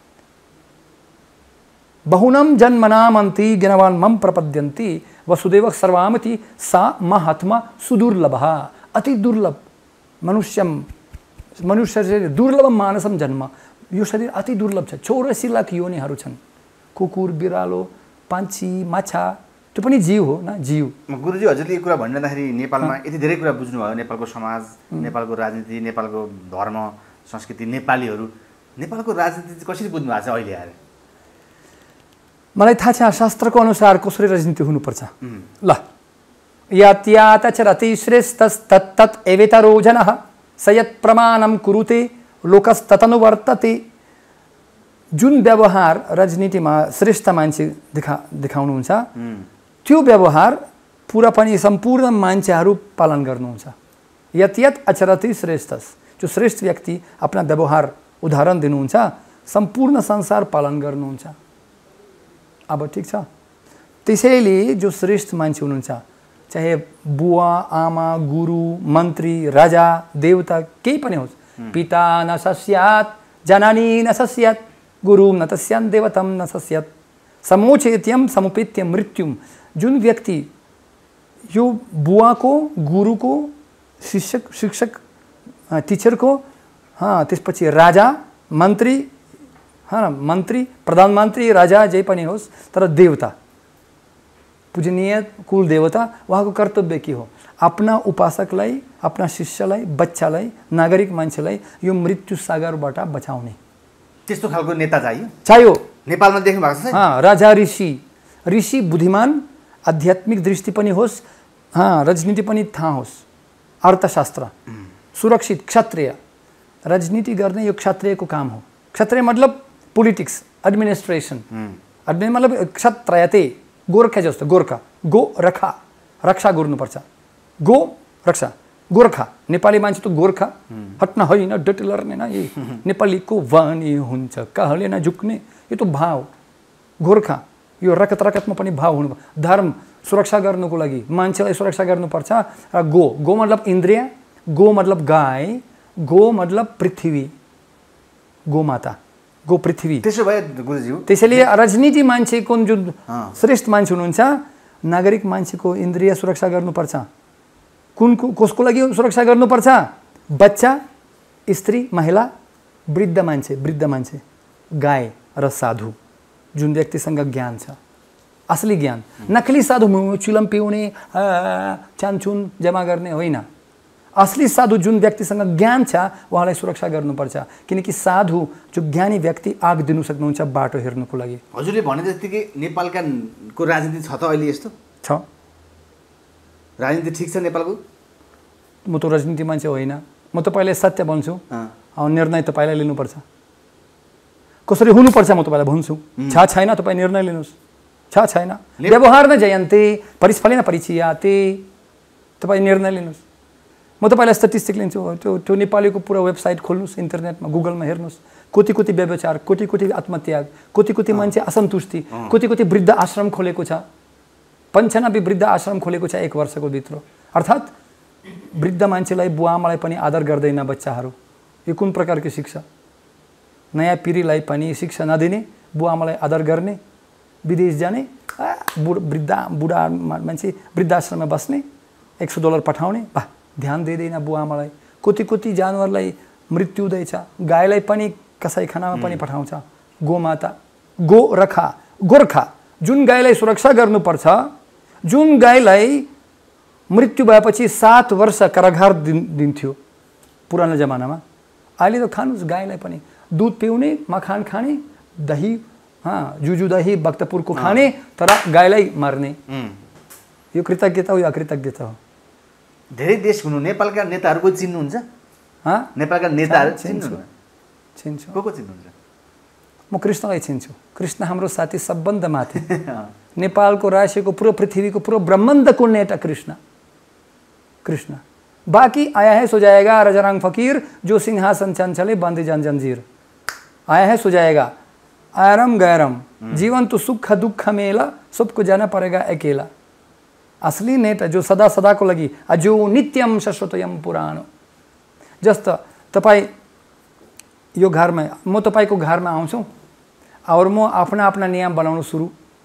बहुनम जन्मनामन्ति ज्ञानवान मम प्रपद्यन्ति, वसुदेव सर्वामति सा महात्मा सुदुर्लभः। अति दुर्लभ मनुष्यम, मनुष्य शरीर दुर्लभ मानसम जन्म। यो शरीर अति दुर्लभ छ। चौरासी लाख योनिहरू छन्। कुकुर, बिरालो, पान्छी, माछा, त्यो पनि जीव हो न, जीव। गुरुजी हजुरले यो कुरा भनिरहँदाखेरि नेपालमा यति धेरै कुरा बुझ्नुभयो। नेपालको समाज, नेपालको राजनीति, नेपालको धर्म संस्कृति, नेपालीहरू, नेपालको राजनीति कसरी बुझ्नु भएको छ अहिले आएर? मलाई थाहा छ शास्त्रको अनुसार कसरी राजनीति हुनुपर्छ। ल यत् यात चरति श्रेष्ठस्तत् एवेतरो जनः, स यत् प्रमाणं कुरुते लोकस्तदनुवर्तते। जुन व्यवहार राजनीतिमा श्रेष्ठ मान्छे देखा देखाउनुहुन्छ, त्यो व्यवहार पुरा पनि सम्पूर्ण मान्छेहरू पालन गर्नुहुन्छ। यत् यत् आचरति श्रेष्ठस्, जो श्रेष्ठ व्यक्ति आफ्ना व्यवहार उदाहरण दिनुहुन्छ, सम्पूर्ण संसार पालन गर्नुहुन्छ। अब ठिक छ। त्यसैले जो श्रेष्ठ मान्छे हुनुहुन्छ, चाहे बुवा, आमा, गुरु, मन्त्री, राजा, देवता, केही पनि होस्, पिता न सस्यात्, जननी न सस्यात्, गुरु न तस्यान्, देवतम न सस्यात्, समोचेत्यम समुपेत्य मृत्युम। जुन व्यक्ति यो बुवाको, गुरुको, शिक्षक शिक्षक टिचरको, हाँ त्यसपछि राजा, मन्त्री, हाँ मन्त्री, प्रधानमन्त्री, राजा जे पनि होस्, तर देवता, पूजनीय कुल देवता, उहाँको कर्तव्य के हो? आफ्ना उपासकलाई, आफ्ना शिष्यलाई, बच्चालाई, नागरिक मान्छेलाई यो मृत्यु सागरबाट बचाउने। त्यस्तो खालको नेता चाहियो चाहियो नेपालमा देख्नु भएको छ। हाँ राजा, ऋषि, ऋषि बुद्धिमान, आध्यात्मिक दृष्टि पनि होस्, हाँ राजनीति पनि थाहा होस्, अर्थशास्त्र, सुरक्षित, क्षत्रिय। राजनीति गर्ने यो क्षत्रियको काम हो। क्षत्रिय मतलब पोलिटिक्स, एडमिनिस्ट्रेसन। एडमिन मतलब क्षत्रयते, गोर्खा जस्तो, गोर्खा, गो रखा, रक्षा गर्नुपर्छ। गो रक्षा, गोर्खा, नेपाली मान्छे त गोर्खा, हट्न होइन, डटेलर नै न, यही नेपालीको वाणी हुन्छ, कहले न झुक्ने, यो त भाव। गोर्खा, यो रकत रकतमा पनि भाव हुनु। धर्म सुरक्षा गर्नुको लागि मान्छेलाई सुरक्षा गर्नुपर्छ। र गो, गो मतलब इन्द्रिय, गो मतलब गाई, गो मतलब पृथ्वी, गो माता, गो पृथ्वी। त्यसो भए गुरुजी, त्यसैले राजनीति मान्छेको जुन श्रेष्ठ मान्छे हुनुहुन्छ, नागरिक मान्छेको इन्द्रिय सुरक्षा गर्नुपर्छ। कुन कसको लागि सुरक्षा गर्नुपर्छ? बच्चा, स्त्री, महिला, वृद्ध मान्छे, वृद्ध मान्छे, गाई र साधु। जुन व्यक्तिसँग ज्ञान छ, असली ज्ञान, नकली साधु चिलम पिउने, चानचुन जमा गर्ने होइन। असली साधु जुन व्यक्तिसँग ज्ञान छ, उहाँलाई सुरक्षा गर्नुपर्छ। किनकि साधु जो ज्ञानी व्यक्ति आग दिनु सक्नुहुन्छ बाटो हेर्नुको लागि। हजुरले भने जतिकै नेपालका को राजनीति छ त अहिले यस्तो छ? राजनीति ठिक छ नेपालको? म त राजनीति मान्छे होइन। म त पहिला सत्य भन्छु, निर्णय तपाईँलाई लिनुपर्छ। कसरी हुनुपर्छ म तपाईँलाई भन्छु। छ छैन तपाईँ निर्णय लिनुहोस्। छ छैन, व्यवहार न जयन्ते परिस्फलेन परिचयाते, तपाईँ निर्णय लिनुहोस्। म तपाईँलाई स्ट्याटिस्टिक लिन्छु। त्यो त्यो नेपालीको पुरा वेबसाइट खोल्नुहोस्, इन्टरनेटमा, गुगलमा हेर्नुहोस्। कति कति व्यभिचार, कति कति आत्मत्याग, कति कति मान्छे असन्तुष्टि, कति कति वृद्ध आश्रम खोलेको छ। पन्चानब्बे वृद्ध आश्रम खोलेको छ एक वर्षको भित्र। अर्थात् वृद्ध मान्छेलाई, बुवा आमालाई पनि आदर गर्दैन बच्चाहरू। यो कुन प्रकारको शिक्षा? नयाँ पिँढीलाई पनि शिक्षा नदिने, बुवा आमालाई आदर गर्ने, विदेश जाने, बुढ वृद्धा बुढा मान्छे वृद्धाश्रममा बस्ने, एक सौ डलर पठाउने, वाह ध्यान दिँदैन बुवा आमालाई। कति कति जानवरलाई मृत्यु हुँदैछ, गाईलाई पनि कसाईखानामा पनि पठाउँछ। गोमाता, गोरखा, गोर्खा, जुन गाईलाई सुरक्षा गर्नुपर्छ, जुन गाईलाई मृत्यु भएपछि सात वर्ष कारागार दिन दिन्थ्यो पुरानो जमानामा। अहिले त खानुहोस् गाईलाई पनि दुध पिउने, मखान खाने, दही, हाँ जुजु दही भक्तपुरको खाने, तर गाईलाई मार्ने। यो कृतज्ञता हो या अकृतज्ञता हो? धेरै देश हुनु नेपालका नेताहरूको चिन्नुहुन्छ? हाँ नेपालका नेताहरू चिन्छु चिन्छु। को को चिन्नुहुन्छ? म कृष्णलाई चिन्छु। कृष्ण हाम्रो साथी सबभन्दा माथि। नेपालको राशिको पुरो पृथ्वीको पुरो ब्रह्माण्डको नेता कृष्ण। कृष्ण बाकी आया है सो जाएगा, रजरंग फकीर जो सिंहासन चंचले बंदी जन जंजीर। आया है सो जाएगा, आराम गैरम, जीवन तो सुख दुख मेला, सबको जाना पड़ेगा अकेला। असली नेता जो सदा सदा को लगी, अजो नित्यम शाश्वतयम पुरानो। जस्तो तपाईँ यो घरमा, म तपाईँको घरमा आउँछु और म आफ्ना आफ्ना नियम बनाउनु सुरु।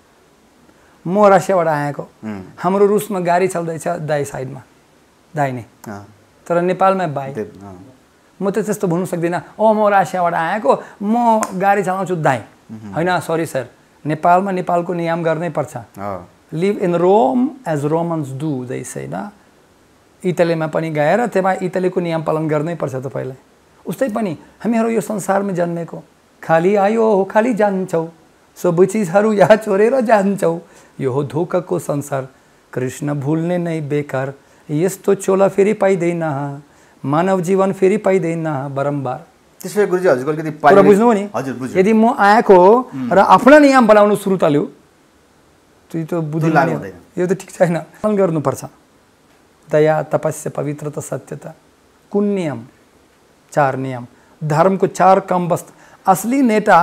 म रसियाबाट आएको, हाम्रो रुसमा गाडी चल्दैछ दाई साइडमा, दाहिने, तर नेपालमा बाई। म त त्यस्तो भन्नु सक्दिनँ, ओ म रसियाबाट आएको, म गाडी चलाउँछु दाई। होइन, सरी सर, नेपालमा नेपालको नियम गर्नै पर्छ। Live in Rome as Romans do जैसे होइन। इटलीमा पनि गएर त्यहाँ इटलीको नियम पालन गर्नै पर्छ तपाईँलाई। उस्तै पनि हामीहरू यो संसारमा जन्मेको, खाली आयो हो खाली जान्छौ, सबै चिजहरू यहाँ चोरेर जान्छौ, यो हो धोकाको संसार, कृष्ण भुल्ने नै बेकार, यस्तो चोला फेरि पाइँदैन, मानव जीवन फेरि पाइँदैन बारम्बार। त्यसो गुरुजी हजुरको अलिकति कुरा बुझ्नु हो नि? हजुर बुझ्छु। यदि म आएको र आफ्ना नियम बनाउनु सुरु ताल्यो, त्यो त बुझ्दैन, यो त ठिक छैन। पालन गर्नुपर्छ। दया, तपस्या, पवित्रता, सत्यता। कुन नियम? चार नियम। धर्मको चार कम वस्तु। असली नेता,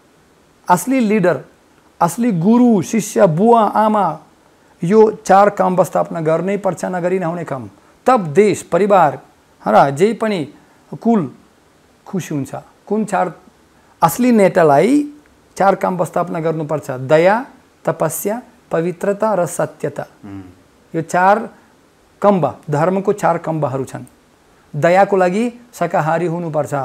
असली लिडर, असली गुरु, शिष्य, बुवा, आमा, यो चार काम स्थापना गर्नै पर्छ, नगरी नहुने काम। तब देश, परिवार, हरा जे पनि कुल खुसी हुन्छ। कुन चार? असली नेतालाई चार काम स्थापना गर्नुपर्छ। दया, तपस्या, पवित्रता र सत्यता। यो चार कम्ब, धर्मको चार कम्बहरू छन्। दयाको लागि शाकाहारी हुनुपर्छ,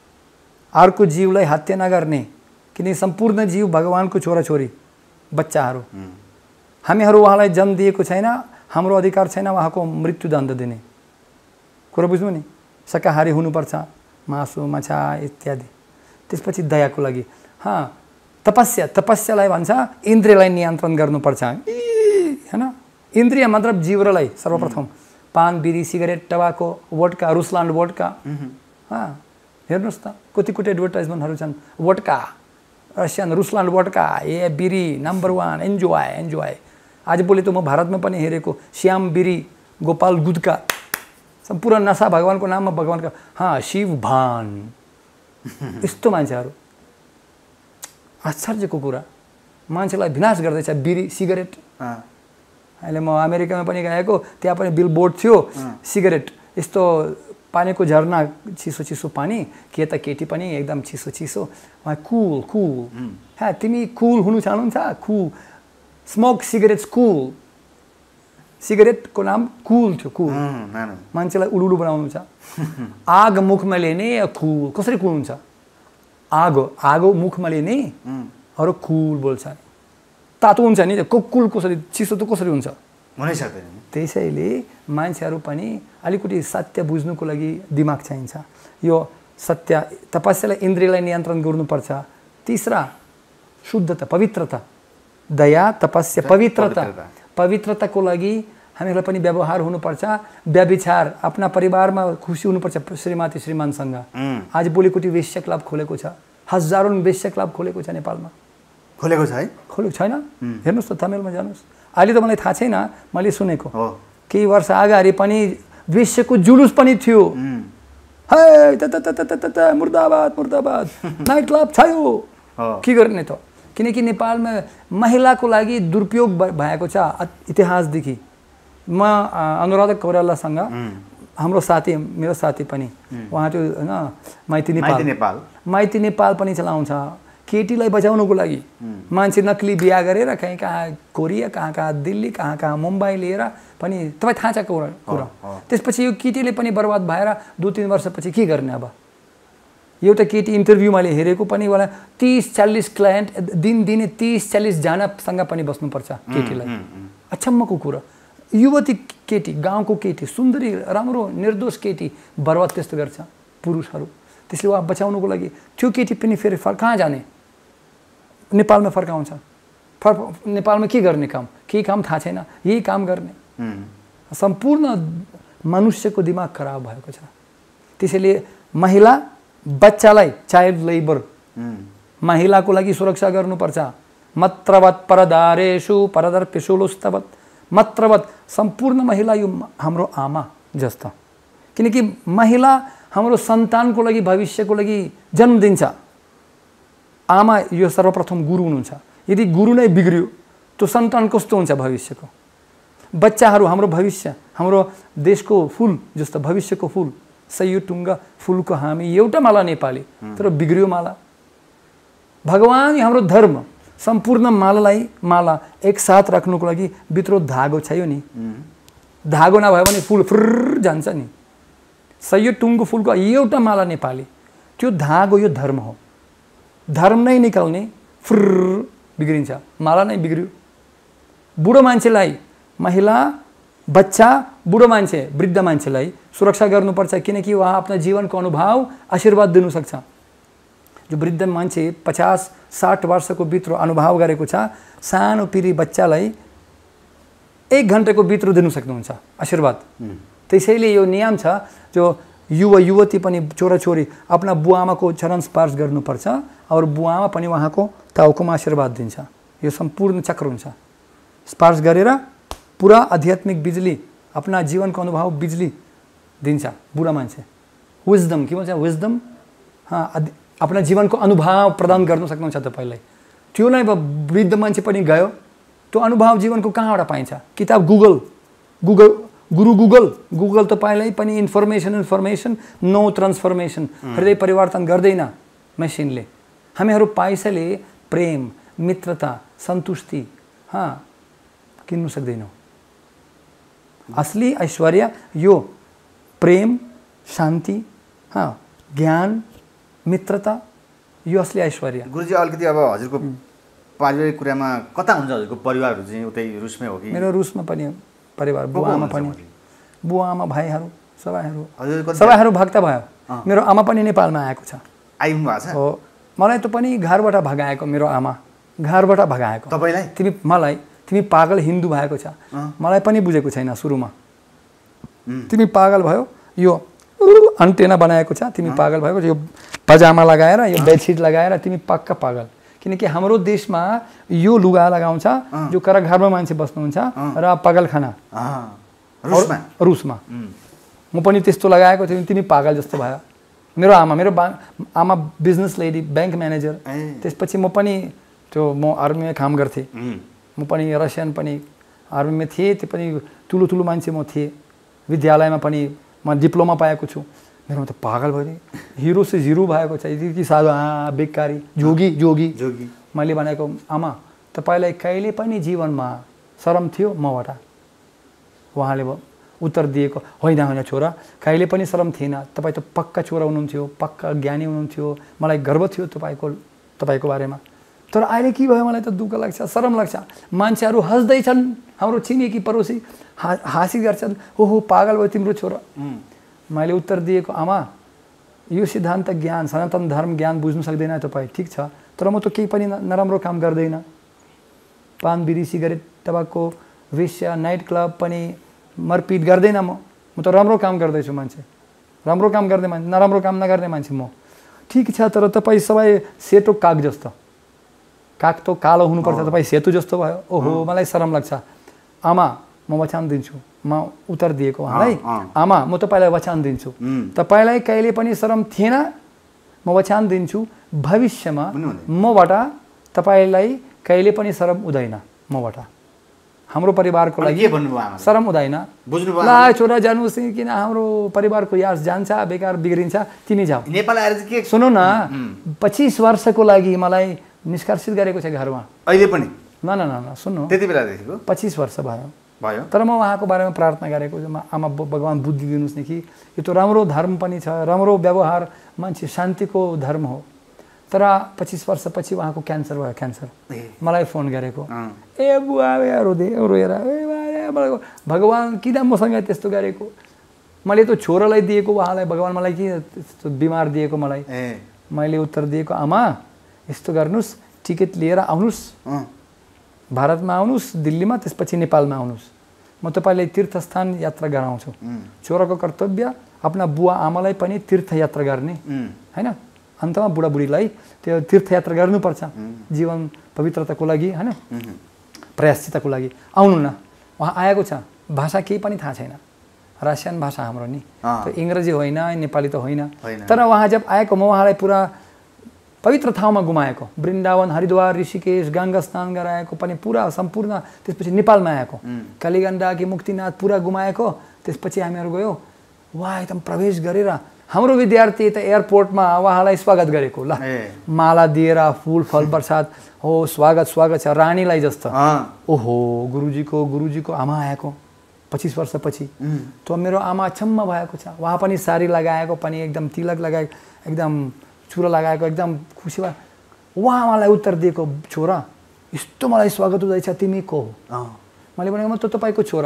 अर्को जीवलाई हत्या नगर्ने, किनकि सम्पूर्ण जीव भगवानको छोराछोरी बच्चाहरू। हामीहरू उहाँलाई जन्म दिएको छैन, हाम्रो अधिकार छैन उहाँको मृत्युदण्ड दिने। कुरा बुझ्नु नि? शाकाहारी हुनुपर्छ, मासु माछा इत्यादि। त्यसपछि दयाको लागि हाँ तपस्या, तपस्यालाई भन्छ इन्द्रियलाई नियन्त्रण गर्नुपर्छ हैन। इन्द्रिय मतलब जीवलाई सर्वप्रथम paan, bidi, cigarette, tobacco, vodka, रुसलान्ड वोडका, हाँ हेर्नुहोस् त कति कति एडभर्टाइजमेन्टहरू छन्। वोडका, रसियन रुसलान्ड वोडका, ए bidi number one, enjoy enjoy. आज बोले त म भारतमा पनि हेरेको श्याम बिरी, गोपाल गुटका, सम्पूर्ण नशा भगवानको नाममा, भगवानका हाँ शिव भान। यस्तो मान्छेहरू आश्चर्यको कुरा, मान्छेलाई विनाश गर्दैछ बिरी, सिगरेट। अहिले म अमेरिकामा पनि गएको, त्यहाँ पनि बिलबोर्ड थियो सिगरेट, यस्तो पानीको झरना, चिसो चिसो पानी, के त केटी पनि एकदम चिसो चिसो, कुल कुल, हा तिमी कुल हुनु चाहनुहुन्छ? कुल स्मोक सिगरेट्स, कुल सिगरेटको नाम कुल थियो। कुल मान्छेलाई उडुडु बनाउनु छ। आग मुखमा लिने कुल, कसरी कुल हुन्छ? आगो आगो मुखमा लिने अरू कुल बोल्छ। तातो हुन्छ नि, कुल कसरी, चिसो त कसरी हुन्छ? हुनै सक्दैन। त्यसैले मान्छेहरू पनि अलिकति सत्य बुझ्नुको लागि दिमाग चाहिन्छ। यो सत्य, तपस्यालाई इन्द्रियलाई नियन्त्रण गर्नुपर्छ। तीसरा शुद्धता, पवित्रता। दया, तपस्या, पवित्रता। पवित्रताको लागि हामीलाई पनि व्यवहार हुनुपर्छ। व्यभिचार, आफ्ना परिवारमा खुसी हुनुपर्छ श्रीमती श्रीमानसँग। आज बोलीकोटी वेश्या क्लब खोलेको छ, हजारौँ वेश्या क्लब खोलेको छ नेपालमा। खोलेको छ है? खोलेको छैन, हेर्नुहोस् त तमिलमा जानुहोस्। अहिले त मलाई थाहा छैन, मैले सुनेको केही वर्ष अगाडि पनि वेश्याको जुलुस पनि थियो। है त त त त त मुर्दाबाद मुर्दाबाद, नाइट क्लब छ यो, के गर्ने त? किनकि नेपालमा महिलाको लागि दुरुपयोग भएको छ इतिहासदेखि। म अनुराधा कोइरालासँग, हाम्रो साथी, मेरो साथी पनि, उहाँ त्यो होइन माइती नेपाल, माइती नेपाल पनि चलाउँछ। केटीलाई बचाउनुको लागि मान्छे नक्ली बिहा गरेर कहीँ कहाँ कोरिया कहाँ कहाँ दिल्ली कहाँ कहाँ मुम्बई लिएर पनि तपाईँ थाहा छ कुरा कुरा त्यसपछि यो केटीले पनि बर्बाद भएर दुई तिन वर्षपछि के गर्ने अब एउटा केटी इन्टरभ्यू मैले हेरेको पनि वाला तीस चालीस क्लायन्ट दिन दिने तीस चालीसजनासँग पनि बस्नुपर्छ केटीलाई अचम्मको कुरा युवती केटी गाउँको केटी सुन्दरी राम्रो निर्दोष केटी बर्बाद त्यस्तो गर्छ पुरुषहरू त्यसले उहाँ बचाउनुको लागि त्यो केटी पनि फेरि फर् कहाँ जाने नेपालमा फर्काउँछ फर् नेपालमा के गर्ने काम केही काम थाहा छैन यही काम गर्ने सम्पूर्ण मनुष्यको दिमाग खराब भएको छ त्यसैले महिला बच्चालाई चाइल्ड लेबर महिलाको लागि सुरक्षा गर्नुपर्छ मत्रवत परदारेषु परदर्पेषु लुस्तवत मत्रवत सम्पूर्ण महिला यो हाम्रो आमा जस्तो किनकि महिला हाम्रो सन्तानको लागि भविष्यको लागि जन्म दिन्छ आमा यो सर्वप्रथम गुरु हुनुहुन्छ यदि गुरु नै बिग्रियो त्यो सन्तान कस्तो हुन्छ भविष्यको बच्चाहरू हाम्रो भविष्य हाम्रो देशको फुल जस्तो भविष्यको फुल सयु टुङ्ग फुलको हामी एउटा माला नेपाली तर बिग्रियो माला भगवान हाम्रो धर्म सम्पूर्ण मालालाई माला एकसाथ राख्नुको लागि भित्र धागो चाहियो नि धागो नभयो भने फुल फुर्र जान्छ नि सयु टुङ्गो फुलको एउटा माला नेपाली त्यो धागो यो धर्म हो धर्म नै निकाल्ने फुर्र बिग्रिन्छ माला नै बिग्रियो बुढो मान्छेलाई महिला बच्चा बुढो मान्छे वृद्ध मान्छेलाई सुरक्षा गर्नुपर्छ किनकि उहाँ आफ्नो जीवनको अनुभव आशीर्वाद दिनु सक्छ जो वृद्ध मान्छे पचास साठ वर्षको भित्र अनुभव गरेको छ सानो पिरी बच्चालाई एक घन्टाको भित्र दिनु सक्नुहुन्छ आशीर्वाद त्यसैले यो नियम छ जो युवा युवती पनि छोराछोरी आफ्ना बुवाआमाको चरण स्पर्श गर्नुपर्छ और बुवाआमा पनि उहाँको टाउकोमा आशीर्वाद दिन्छ यो सम्पूर्ण चक्र हुन्छ स्पर्श गरेर पुरा आध्यात्मिक बिजुली अपना जीवनको अनुभव बिजुली दिन्छ बुढा मान्छे विजडम के भन्छ विजडम हाँ अपना जीवनको अनुभव प्रदान गर्न सक्नुहुन्छ तपाईलाई त्यो नै वृद्ध मान्छे पनि गयो त्यो अनुभव जीवनको कहाँबाट पाइन्छ किताब गुगल गुगल गुरु गुगल गुगल तपाईलाई पनि इन्फर्मेसन इन्फर्मेसन नो ट्रान्सफर्मेसन हृदय परिवर्तन गर्दैन मेसिनले हामीहरू पैसाले प्रेम मित्रता सन्तुष्टि हाँ किन्नु सक्दैनौँ असली ऐश्वर्य यो प्रेम शान्ति हाँ ज्ञान मित्रता यो असली ऐश्वर्य गुरुजी अलिकति अब हजुरको पारिवारिक कुरामा कता हुन्छ हजुरको परिवारहरु चाहिँ उतै रुसमै हो कि मेरो रुसमा पनि परिवार बुवाआमा पनि बुवाआमा भाइहरू सबैहरू सबैहरू भक्त भयो मेरो आमा पनि नेपालमा आएको छ आइनु भएको छ हो मलाई त पनि घरबाट भगाएको मेरो आमा घरबाट भगाएको तपाईलाई तिमी मलाई तिमी पागल हिन्दू भएको छ मलाई पनि बुझेको छैन सुरुमा तिमी पागल भयो यो अन्टेना बनाएको छ तिमी पागल भएको यो पजामा लगाएर यो बेडसिट लगाएर तिमी पक्का पागल किनकि हाम्रो देशमा यो लुगा लगाउँछ जो करा घरमा मान्छे बस्नुहुन्छ र पागलखाना रुसमा रुसमा म पनि त्यस्तो लगाएको थिएँ तिमी पागल जस्तो भयो मेरो आमा मेरो आमा बिजनेस लेडी बैंक म्यानेजर त्यसपछि म पनि त्यो म आर्मीमा काम गर्थेँ म पनि रसियन पनि आर्मीमा थिएँ त्यो पनि ठुलो ठुलो मान्छे म थिएँ विद्यालयमा पनि म डिप्लोमा पाएको छु मेरो त पागल भयो हिरो से जिरो भएको छ कि साधु आ बेकारी जोगी जोगी जोगी मैले भनेको आमा तपाईलाई कहिले पनि जीवनमा शरम थियो मबाट उहाँले उत्तर दिएको होइन होइन छोरा कहिले पनि शरम थिएन तपाईँ त पक्का छोरा हुनुहुन्थ्यो पक्का ज्ञानी हुनुहुन्थ्यो मलाई गर्व थियो तपाईँको तपाईँको बारेमा तर अहिले के भयो मलाई त दुःख लाग्छ शरम लाग्छ मान्छेहरू हस्दैछन् हाम्रो छिमेकी पडोसी हाँसी गर्छन् ओहो पागल भयो तिम्रो छोरा मैले उत्तर दिएको आमा यो सिद्धान्त ज्ञान सनातन धर्म ज्ञान बुझ्नु सक्दैन तपाईँ ठिक छ तर म त केही पनि नराम्रो काम गर्दैन पान बिडी सिगरेट टबाको वेश्या नाइट क्लब पनि मरपिट गर्दैन म म त राम्रो काम गर्दैछु मान्छे राम्रो काम गर्ने मान्छे नराम्रो काम नगर्ने मान्छे म ठिक छ तर तपाईँ सबै सेतो काग जस्तो काग त कालो हुनुपर्छ तपाईँ सेतो जस्तो भयो ओहो मलाई शरम लाग्छ आमा म वचन दिन्छु म उत्तर दिएको उहाँलाई आमा म तपाईलाई वचन दिन्छु तपाईलाई कहिले पनि शरम थिएन म वचन दिन्छु भविष्यमा मबाट तपाईलाई कहिले पनि शरम हुँदैन मबाट हाम्रो परिवारको लागि के भन्नुभयो आमाले? शरम हुँदैन। बुझ्नुभयो? ल छोरा जानुहोस् किन हाम्रो परिवारको यास जान्छ, बेकार बिग्रिन्छ, तिमी जाऊ। नेपाल आएर चाहिँ के सुन्नु न, पच्चिस वर्षको लागि मलाई निष्कासित गरेको छ घरमा। अहिले पनि? न न न न सुन्नु, त्यति बेलादेखिको पच्चिस वर्ष भयो भयो तर म उहाँको बारेमा प्रार्थना गरेको छु, आमा भगवान् बुद्धि दिनुहोस् नि कि यो त राम्रो धर्म पनि छ, राम्रो व्यवहार, मान्छे शान्तिको धर्म हो। तर पच्चिस वर्षपछि उहाँको क्यान्सर भयो, क्यान्सर। मलाई फोन गरेको, ए बुवा रोदे रोएर, ए भगवान् किन मसँग त्यस्तो गरेको? मैले त छोरालाई दिएको उहाँलाई, भगवान् मलाई किन त्यस्तो बिमार दिएको मलाई? मैले उत्तर दिएको, आमा यस्तो गर्नुहोस्, टिकट लिएर आउनुहोस्, भारतमा आउनुहोस्, दिल्लीमा, त्यसपछि नेपालमा आउनुहोस्, म तपाईँलाई तीर्थस्थान यात्रा गराउँछु। छोराको कर्तव्य आफ्ना बुवा आमालाई पनि तीर्थयात्रा गर्ने होइन, अन्तमा बुढाबुढीलाई त्यो तीर्थयात्रा गर्नुपर्छ जीवन पवित्रताको लागि होइन, प्रयासचितको लागि। आउनु न, उहाँ आएको छ, भाषा केही पनि थाहा छैन, रसियन भाषा हाम्रो नि, त्यो इङ्ग्रेजी होइन, नेपाली त होइन। तर उहाँ जब आएको, म उहाँलाई पुरा पवित्र ठाउँमा घुमाएको, वृन्दावन, हरिद्वार, ऋषिकेश, गङ्गा स्नान गराएको पनि पुरा सम्पूर्ण। त्यसपछि नेपालमा आएको, कालीगण्डा कि मुक्तिनाथ पुरा घुमाएको। त्यसपछि हामीहरू गयो, उहाँ एकदम प्रवेश गरेर हाम्रो विद्यार्थी त एयरपोर्टमा उहाँलाई स्वागत गरेको, ल माला दिएर फुल फल प्रसाद, हो स्वागत स्वागत छ रानीलाई जस्तो। ओहो गुरुजीको गुरुजीको आमा आएको पच्चिस वर्षपछि, त मेरो आमा अचम्म भएको छ। उहाँ पनि साडी लगाएको, पनि एकदम तिलक लगाएको, एकदम चुरा लगाएको, एकदम खुसी भयो। उहाँ मलाई उत्तर दिएको, छोरा यस्तो मलाई स्वागत हुँदैछ, तिमी को हो? मैले भनेको म त तपाईँको छोरा।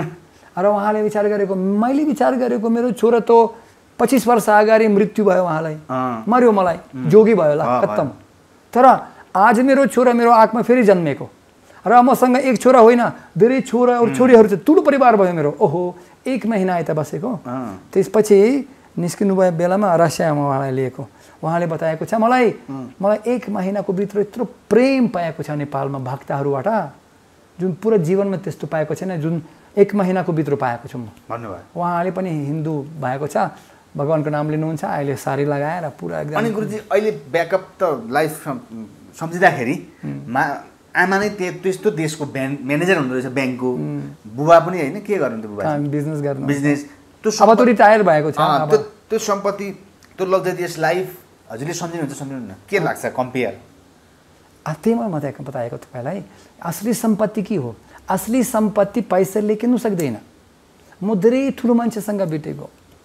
र उहाँले विचार गरेको, मैले विचार गरेको मेरो छोरा त पच्चिस वर्ष अगाडि मृत्यु भयो, उहाँलाई मर्यो, मलाई जोगी भयो ल खत्तम। तर आज मेरो छोरा मेरो आँखमा फेरि जन्मेको, र मसँग एक छोरा होइन, धेरै छोरा अरू छोरीहरू छ, ठुलो परिवार भयो मेरो। ओहो एक महिना यता बसेको, त्यसपछि निस्किनु भयो बेलामा रसियामा उहाँलाई लिएको। उहाँले बताएको छ मलाई, मलाई एक महिनाको भित्र यत्रो प्रेम पाएको छ नेपालमा भक्तहरूबाट, जुन पुरा जीवनमा त्यस्तो पाएको छैन, जुन एक महिनाको भित्र पाएको छु म भन्नुभयो। उहाँले पनि हिन्दू भएको छ, भगवानको नाम लिनुहुन्छ, अहिले साडी लगाएर पुरा एकदम। अनि गुरुजी अहिले ब्याकअप त लाइफ सम्झिँदाखेरि मा आमा नै त्यस्तो देशको ब्याङ्क म्यानेजर हुँदो रहेछ, ब्याङ्कको। बुबा पनि होइन, के गर्नुहुन्थ्यो बुबा? बिजनेस गर्नु, बिजनेस। अब त रिटायर भएको छ। त्यो सम्पत्ति, त्यो लग्जरियस लाइफ हजुरले सम्झिनुहुन्छ सम्झिनुहुन्न? के लाग्छ कम्पेयर? त्यही म बताएको बताएको तपाईँलाई, असली सम्पत्ति के हो? असली सम्पत्ति पैसाले किन्नु सक्दैन। म धेरै ठुलो मान्छेसँग भेटेको,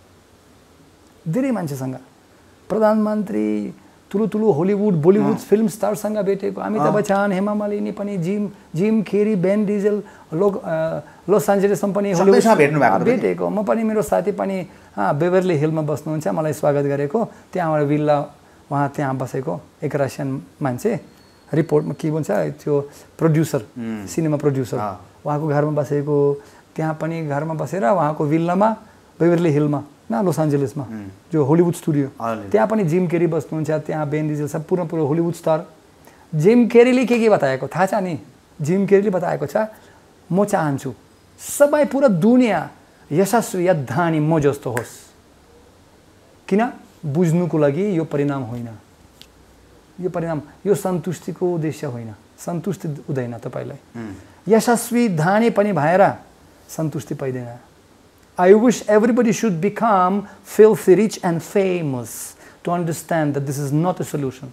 धेरै मान्छेसँग, प्रधानमन्त्री, ठुलो ठुलो हलिउड बलिउड फिल्म स्टारसँग भेटेको, अमिताभ बच्चन, हेमा मालिनी पनि, Jim Jim Carrey, Vin Diesel, लोक लस एन्जलसमा पनि हलिउड भेटेको। म पनि, मेरो साथी पनि बेभरली हिलमा बस्नुहुन्छ, मलाई स्वागत गरेको, त्यहाँबाट विल्ला उहाँ त्यहाँ बसेको, एक रसियन मान्छे, रिपोर्टमा के भन्छ त्यो प्रड्युसर, सिनेमा प्रड्युसर, उहाँको घरमा बसेको। त्यहाँ पनि घरमा बसेर उहाँको विल्लामा बेभरली हिलमा न लस एन्जलसमा जो हलिउड स्टुडियो, त्यहाँ पनि जिम केरी बस्नुहुन्छ, त्यहाँ बेन डिजल सब पुरा पुरा हलिउड स्टार। जिम केरीले के के बताएको थाहा छ नि? जिम केरीले बताएको छ, म चाहन्छु सबै पुरा दुनियाँ यशस्वी या धनी म जस्तो होस्। किन? बुझ्नुको लागि यो परिणाम होइन, यो परिणाम, यो सन्तुष्टिको उद्देश्य होइन, सन्तुष्टि हुँदैन तपाईँलाई। यशस्वी धनी पनि भएर सन्तुष्टि पाइँदैन। I wish everybody should become filthy rich and famous to understand that this is not a solution.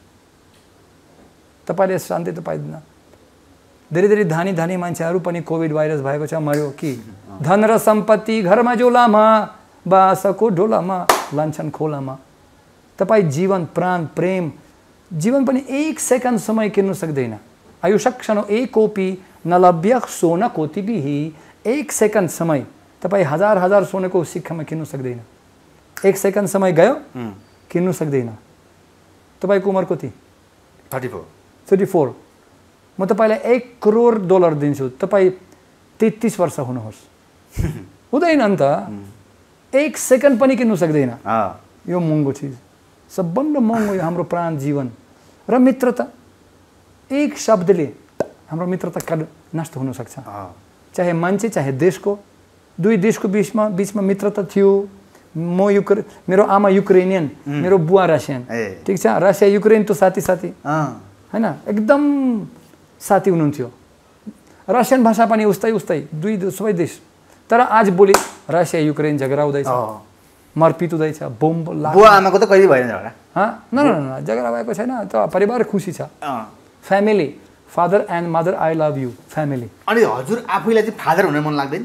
तपाईले शान्ति त पाइदैन। धेरै धेरै धनी धनी मान्छेहरू पनि कोभिड भाइरस भएको छ, मर्यो कि? धन र सम्पत्ति घरमा झोलामा, बासको ढोलामा, लान्छन् खोलामा। तपाईँ जीवन, प्राण, प्रेम, जीवन पनि एक सेकेन्ड समय किन्नु सक्दैन। आयुष्य क्षण एकोपि नलभ्य सोना कोटिभिः। एक सेकेन्ड समय तपाईँ हजार हजार सोनाको सिक्कामा किन्नु सक्दैन। एक सेकेन्ड समय गयो, किन्नु सक्दैन। तपाईँको उमेर कति? थर्टी फोर थर्टी फोर म तपाईँलाई एक करोड डलर दिन्छु, तपाईँ तेत्तिस वर्ष हुनुहोस्। हुँदैन नि त, एक सेकेन्ड पनि किन्नु सक्दैन। यो महँगो चिज, सबभन्दा महँगो यो हाम्रो प्राण, जीवन र मित्रता। एक शब्दले हाम्रो मित्रता कद नष्ट हुनसक्छ, चाहे मान्छे चाहे देशको। दुई देशको बिचमा बिचमा मित्रता थियो। म युक्रे मेरो आमा युक्रेनियन, मेरो बुवा रसियन, ठिक छ? रसिया युक्रेन त साथी साथी होइन, एकदम साथी हुनुहुन्थ्यो। रसियन भाषा पनि उस्तै उस्तै दुई सबै देश। तर आज भोलि रसिया युक्रेन झगडा हुँदैछ, मरपिट हुँदैछ, बोम्ब लाग्छ। बुवा आमाको त कहिले भएन झगडा? न न न झगडा भएको छैन, त परिवार खुसी छ। Family, father and mother I love you family. अनि हजुर आफैलाई चाहिँ फादर हुन मन लाग्दैन?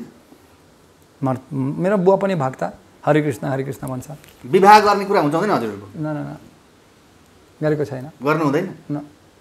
मेरो बुवा पनि भक्ता, हरे कृष्ण हरे कृष्ण भन्छ। विवाह गर्ने कुरा हुन्छ हुँदैन हजुरहरूको? न न न गरेको छैन। गर्नु हुँदैन? न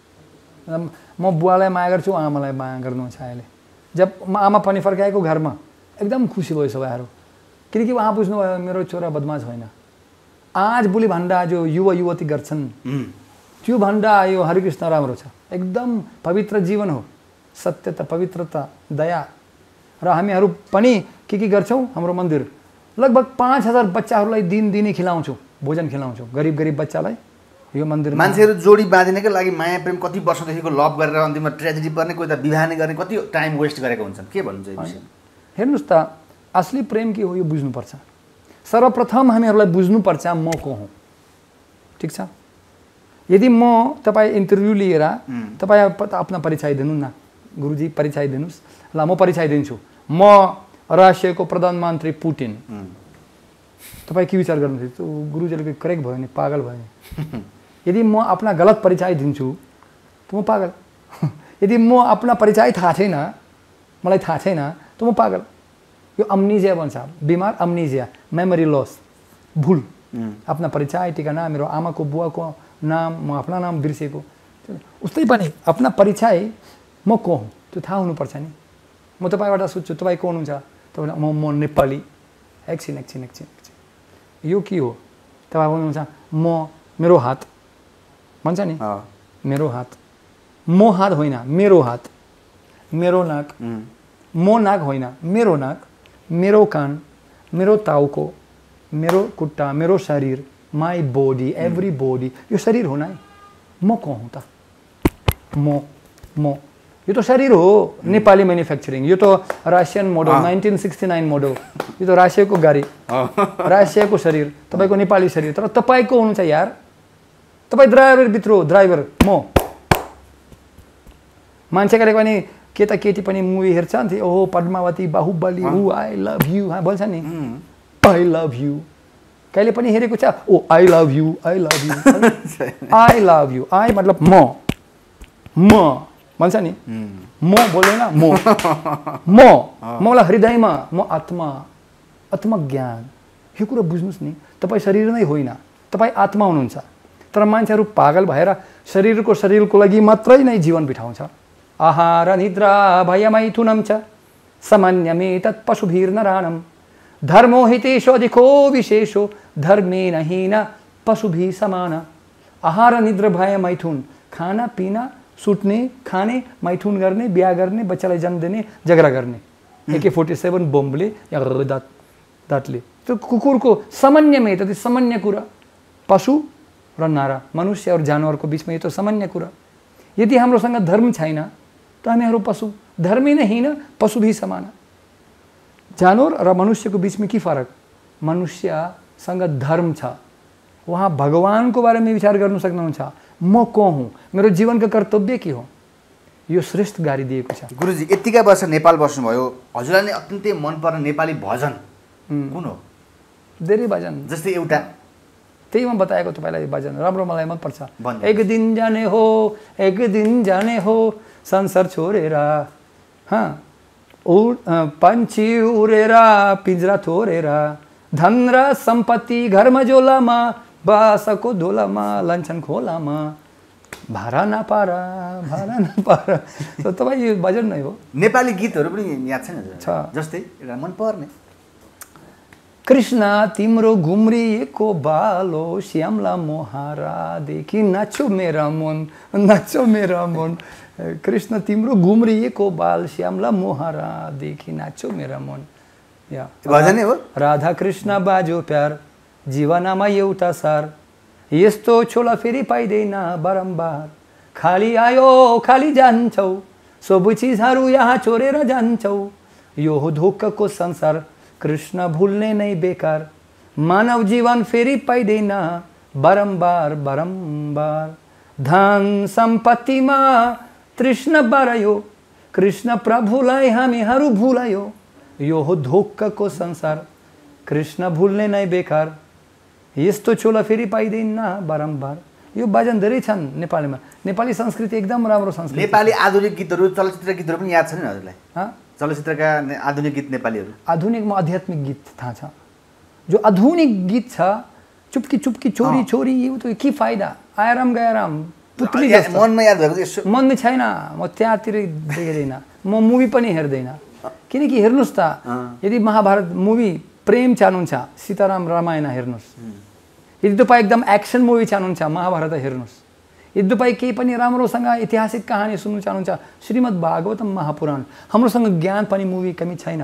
म बुवालाई माया गर्छु, आमालाई माया गर्नुहुन्छ अहिले। जब म आमा पनि फर्काएको घरमा एकदम खुसी भयो सबैहरू, किनकि उहाँ बुझ्नुभयो मेरो छोरा बदमास होइन। आज भोलि भन्दा जो युवा युवती गर्छन् त्यो भन्दा यो हरिकृष्ण राम्रो छ, एकदम पवित्र जीवन हो, सत्यता, पवित्रता, दया। र हामीहरू पनि के के गर्छौँ, हाम्रो मन्दिर लगभग पाँच हजार बच्चाहरूलाई दिन दिनै खिलाउँछौँ, भोजन खिलाउँछौँ गरिब गरिब बच्चालाई। यो मन्दिर मान्छेहरू जोडी बाँधिनकै लागि माया प्रेम कति वर्षदेखिको लभ गरेर अन्तिममा ट्रेजेडी पर्ने, कोही त विवाह नै गर्ने, कति टाइम वेस्ट गरेको हुन्छन्। के भन्नुहुन्छ यो विषयमा? हेर्नुहोस् त, असली प्रेम के हो यो बुझ्नुपर्छ। सर्वप्रथम हामीहरूलाई बुझ्नुपर्छ म को हुँ, ठिक छ? यदि म तपाईँ इन्टरभ्यू लिएर तपाईँ आफ्नो परिचय दिनु न, गुरुजी परिचय दिनुहोस्, ल म परिचय दिन्छु, म रसियाको प्रधानमन्त्री पुटिन। तपाईँ के विचार गर्नुहुन्छ? त्यो गुरुजीले करेक्ट भयो नि, पागल भयो नि। यदि म आफ्ना गलत परिचय दिन्छु त म पागल। यदि म आफ्ना परिचय थाहा छैन, मलाई थाहा छैन, त म पागल। यो अम्निजिया भन्छ, बिमार अम्निजिया, मेमोरी लस, भुल। आफ्ना परिचय ठिकाना, मेरो आमाको बुवाको नाम, म आफ्ना नाम बिर्सेको। उस्तै पनि आफ्ना परिचय म को हुँ त्यो थाहा हुनुपर्छ नि। म तपाईँबाट सोध्छु तपाईँ को हुनुहुन्छ? तपाईँलाई म म नेपाली। एकछिन एकछिन एकछिन एकछिन यो के हो? तपाईँ भन्नुहुन्छ म, मेरो हात भन्छ नि, मेरो हात, म हात होइन मेरो हात, मेरो नाक, म नाक होइन मेरो नाक, मेरो कान, मेरो टाउको, मेरो खुट्टा, मेरो शरीर, माई बॉडी, एभ्री बॉडी, यो शरीर हो न। म को हुँ त? म म यो त शरीर हो, नेपाली म्यानुफ्याक्चरिङ। यो त Russian model, nineteen sixty nine model. यो त रसियाको गाडी, रसियाको शरीर, तपाईँको नेपाली शरीर। तर तपाईँ को हुनुहुन्छ यार? तपाईँ ड्राइभर भित्र हो, ड्राइभर। म मान्छे गरेको पनि केटा केटी पनि मुभी हेर्छ नि, ओहो पद्मावती, बाहुबली, ऊ आई लभ यु भन्छ नि, आई लभ यु। कहिले पनि हेरेको छ? Oh I love you, I love you, I love you, I मतलब म, म भन्छ नि, म बोल्दैन, म म मलाई हृदयमा, म आत्मा, आत्मज्ञान। यो कुरा बुझ्नुहोस् नि, तपाईँ शरीर नै होइन, तपाईँ आत्मा हुनुहुन्छ। तर मान्छेहरू पागल भएर शरीरको शरीरको लागि मात्रै नै जीवन बिताउँछ। आहार निद्रा भयमैथुनं च सामान्यमेतत् पशुभिर्नराणाम् धर्मो हितेषु अधिको विशेषो धर्मेण हीन पशुभिः समान। आहार निद्रा भय मैथुन, खाना पिना, सुत्ने, खाने, मैथुन गर्ने, बिहा गर्ने, बच्चालाई जन्म दिने, झगडा गर्ने, एके फोर्टी सेभेन बमले या दाँत दाँतले। त्यो कुकुरको सामान्यमै त सामान्य कुरा। पशु र नारा, मनुष्य और जानवरको बिचमा यो त सामान्य कुरा। यदि हाम्रोसँग धर्म छैन त हामीहरू पशु, धर्मी नै हिन पशु भी समान। जानवर र मनुष्यको बिचमा के फरक? मनुष्यसँग धर्म छ, उहाँ भगवानको बारेमा विचार गर्न सक्नुहुन्छ। म को हुँ, मेरो जीवनको कर्तव्य के हो, यो श्रेष्ठ गाडी दिएको छ। गुरुजी यतिका वर्ष नेपाल बस्नुभयो, हजुरलाई नै अत्यन्तै मनपर्ने नेपाली भजन कुन हो? धेरै भजन, जस्तै एउटा त्यही म बताएको तपाईँलाई भजन राम्रो मलाई मनपर्छ। एक दिन जाने हो, एक दिन जाने हो संसार छोडेर, हाँ उड पन्छी उडेर पिंजरा तोडेर, धन र सम्पत्ति घरमा झोलामा, बासको धोलामा, लन्छन खोलामा, भाडा नपारा भाडा नपारा। तपाईँ यो भजन नै हो। नेपाली गीतहरू पनि याद छैन? जस्तै एउटा मनपर्ने, कृष्ण तिम्रो घुम्रिएको बालो श्यामला मोहरादेखि नाचो मेरा मन, नाचो मेरा मन। कृष्ण तिम्रो घुम्रिएको बाल श्यामला मोहरादेखि नाचो मेरा मन। या भजन हो। राधा कृष्ण बाजो प्यार जीवनमा एउटा सार, यस्तो छोला फेरि पाइँदैन बारम्बार। खाली आयो खाली जान्छौ, सब चिजहरू यहाँ छोडेर जान्छौ, यो हो धोकाको संसार, कृष्ण भुल्ने नै बेकार। मानव जीवन फेरि पाइँदैन बारम्बार बारम्बार। धन सम्पत्तिमा तृष्णा बढायो, कृष्ण प्रभुलाई हामीहरू भुलायो, यो हो धोक्काको संसार, कृष्ण भुल्ने नै बेकार, यस्तो चोला फेरि पाइँदैन बारम्बार। यो भजन धेरै छन् नेपालीमा। नेपाली संस्कृति एकदम राम्रो संस्कृति। नेपाली आधुनिक गीतहरू, चलचित्र गीतहरू पनि याद छन् नि हजुरलाई? हाँ, चलचित्रका आधुनिक गीत नेपालीहरू? आधुनिकमा आध्यात्मिक गीत थाहा छ। जो आधुनिक गीत छ, चुपकी चुपकी चोरी चोरी, यो त के फाइदा? आयाराम गयाराम पुतली जस्तो मनमा याद भएको यसो मनमा छैन। म त्यहाँतिर देख्दैन, म मुभी पनि हेर्दैन। किनकि हेर्नुहोस् त, यदि महाभारत मुभी प्रेम चाहनुहुन्छ सीताराम रामायण हेर्नुहोस्, यदि तपाईँ एकदम एक्सन मुभी चाहनुहुन्छ महाभारत हेर्नुहोस्, यदि तपाईँ केही पनि राम्रोसँग ऐतिहासिक कहानी सुन्नु चाहनुहुन्छ श्रीमद् भागवतम महापुराण। हाम्रोसँग ज्ञान पनि मुभी कमी छैन।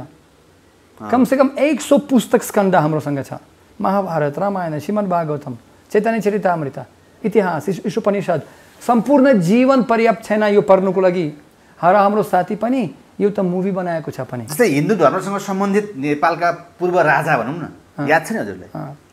कमसेकम एक सौ पुस्तक स्कन्द हाम्रोसँग छ। महाभारत, रामायण, श्रीमद् भागवतम, चैतन्य चरितामृत, इतिहास, उपनिषद, सम्पूर्ण जीवन पर्याप्त छैन यो पढ्नुको लागि। र हाम्रो साथी पनि यो त मुभी बनाएको छ पनि। जस्तै हिन्दू धर्मसँग सम्बन्धित नेपालका पूर्व राजा भनौँ न, याद छ नि हजुरलाई?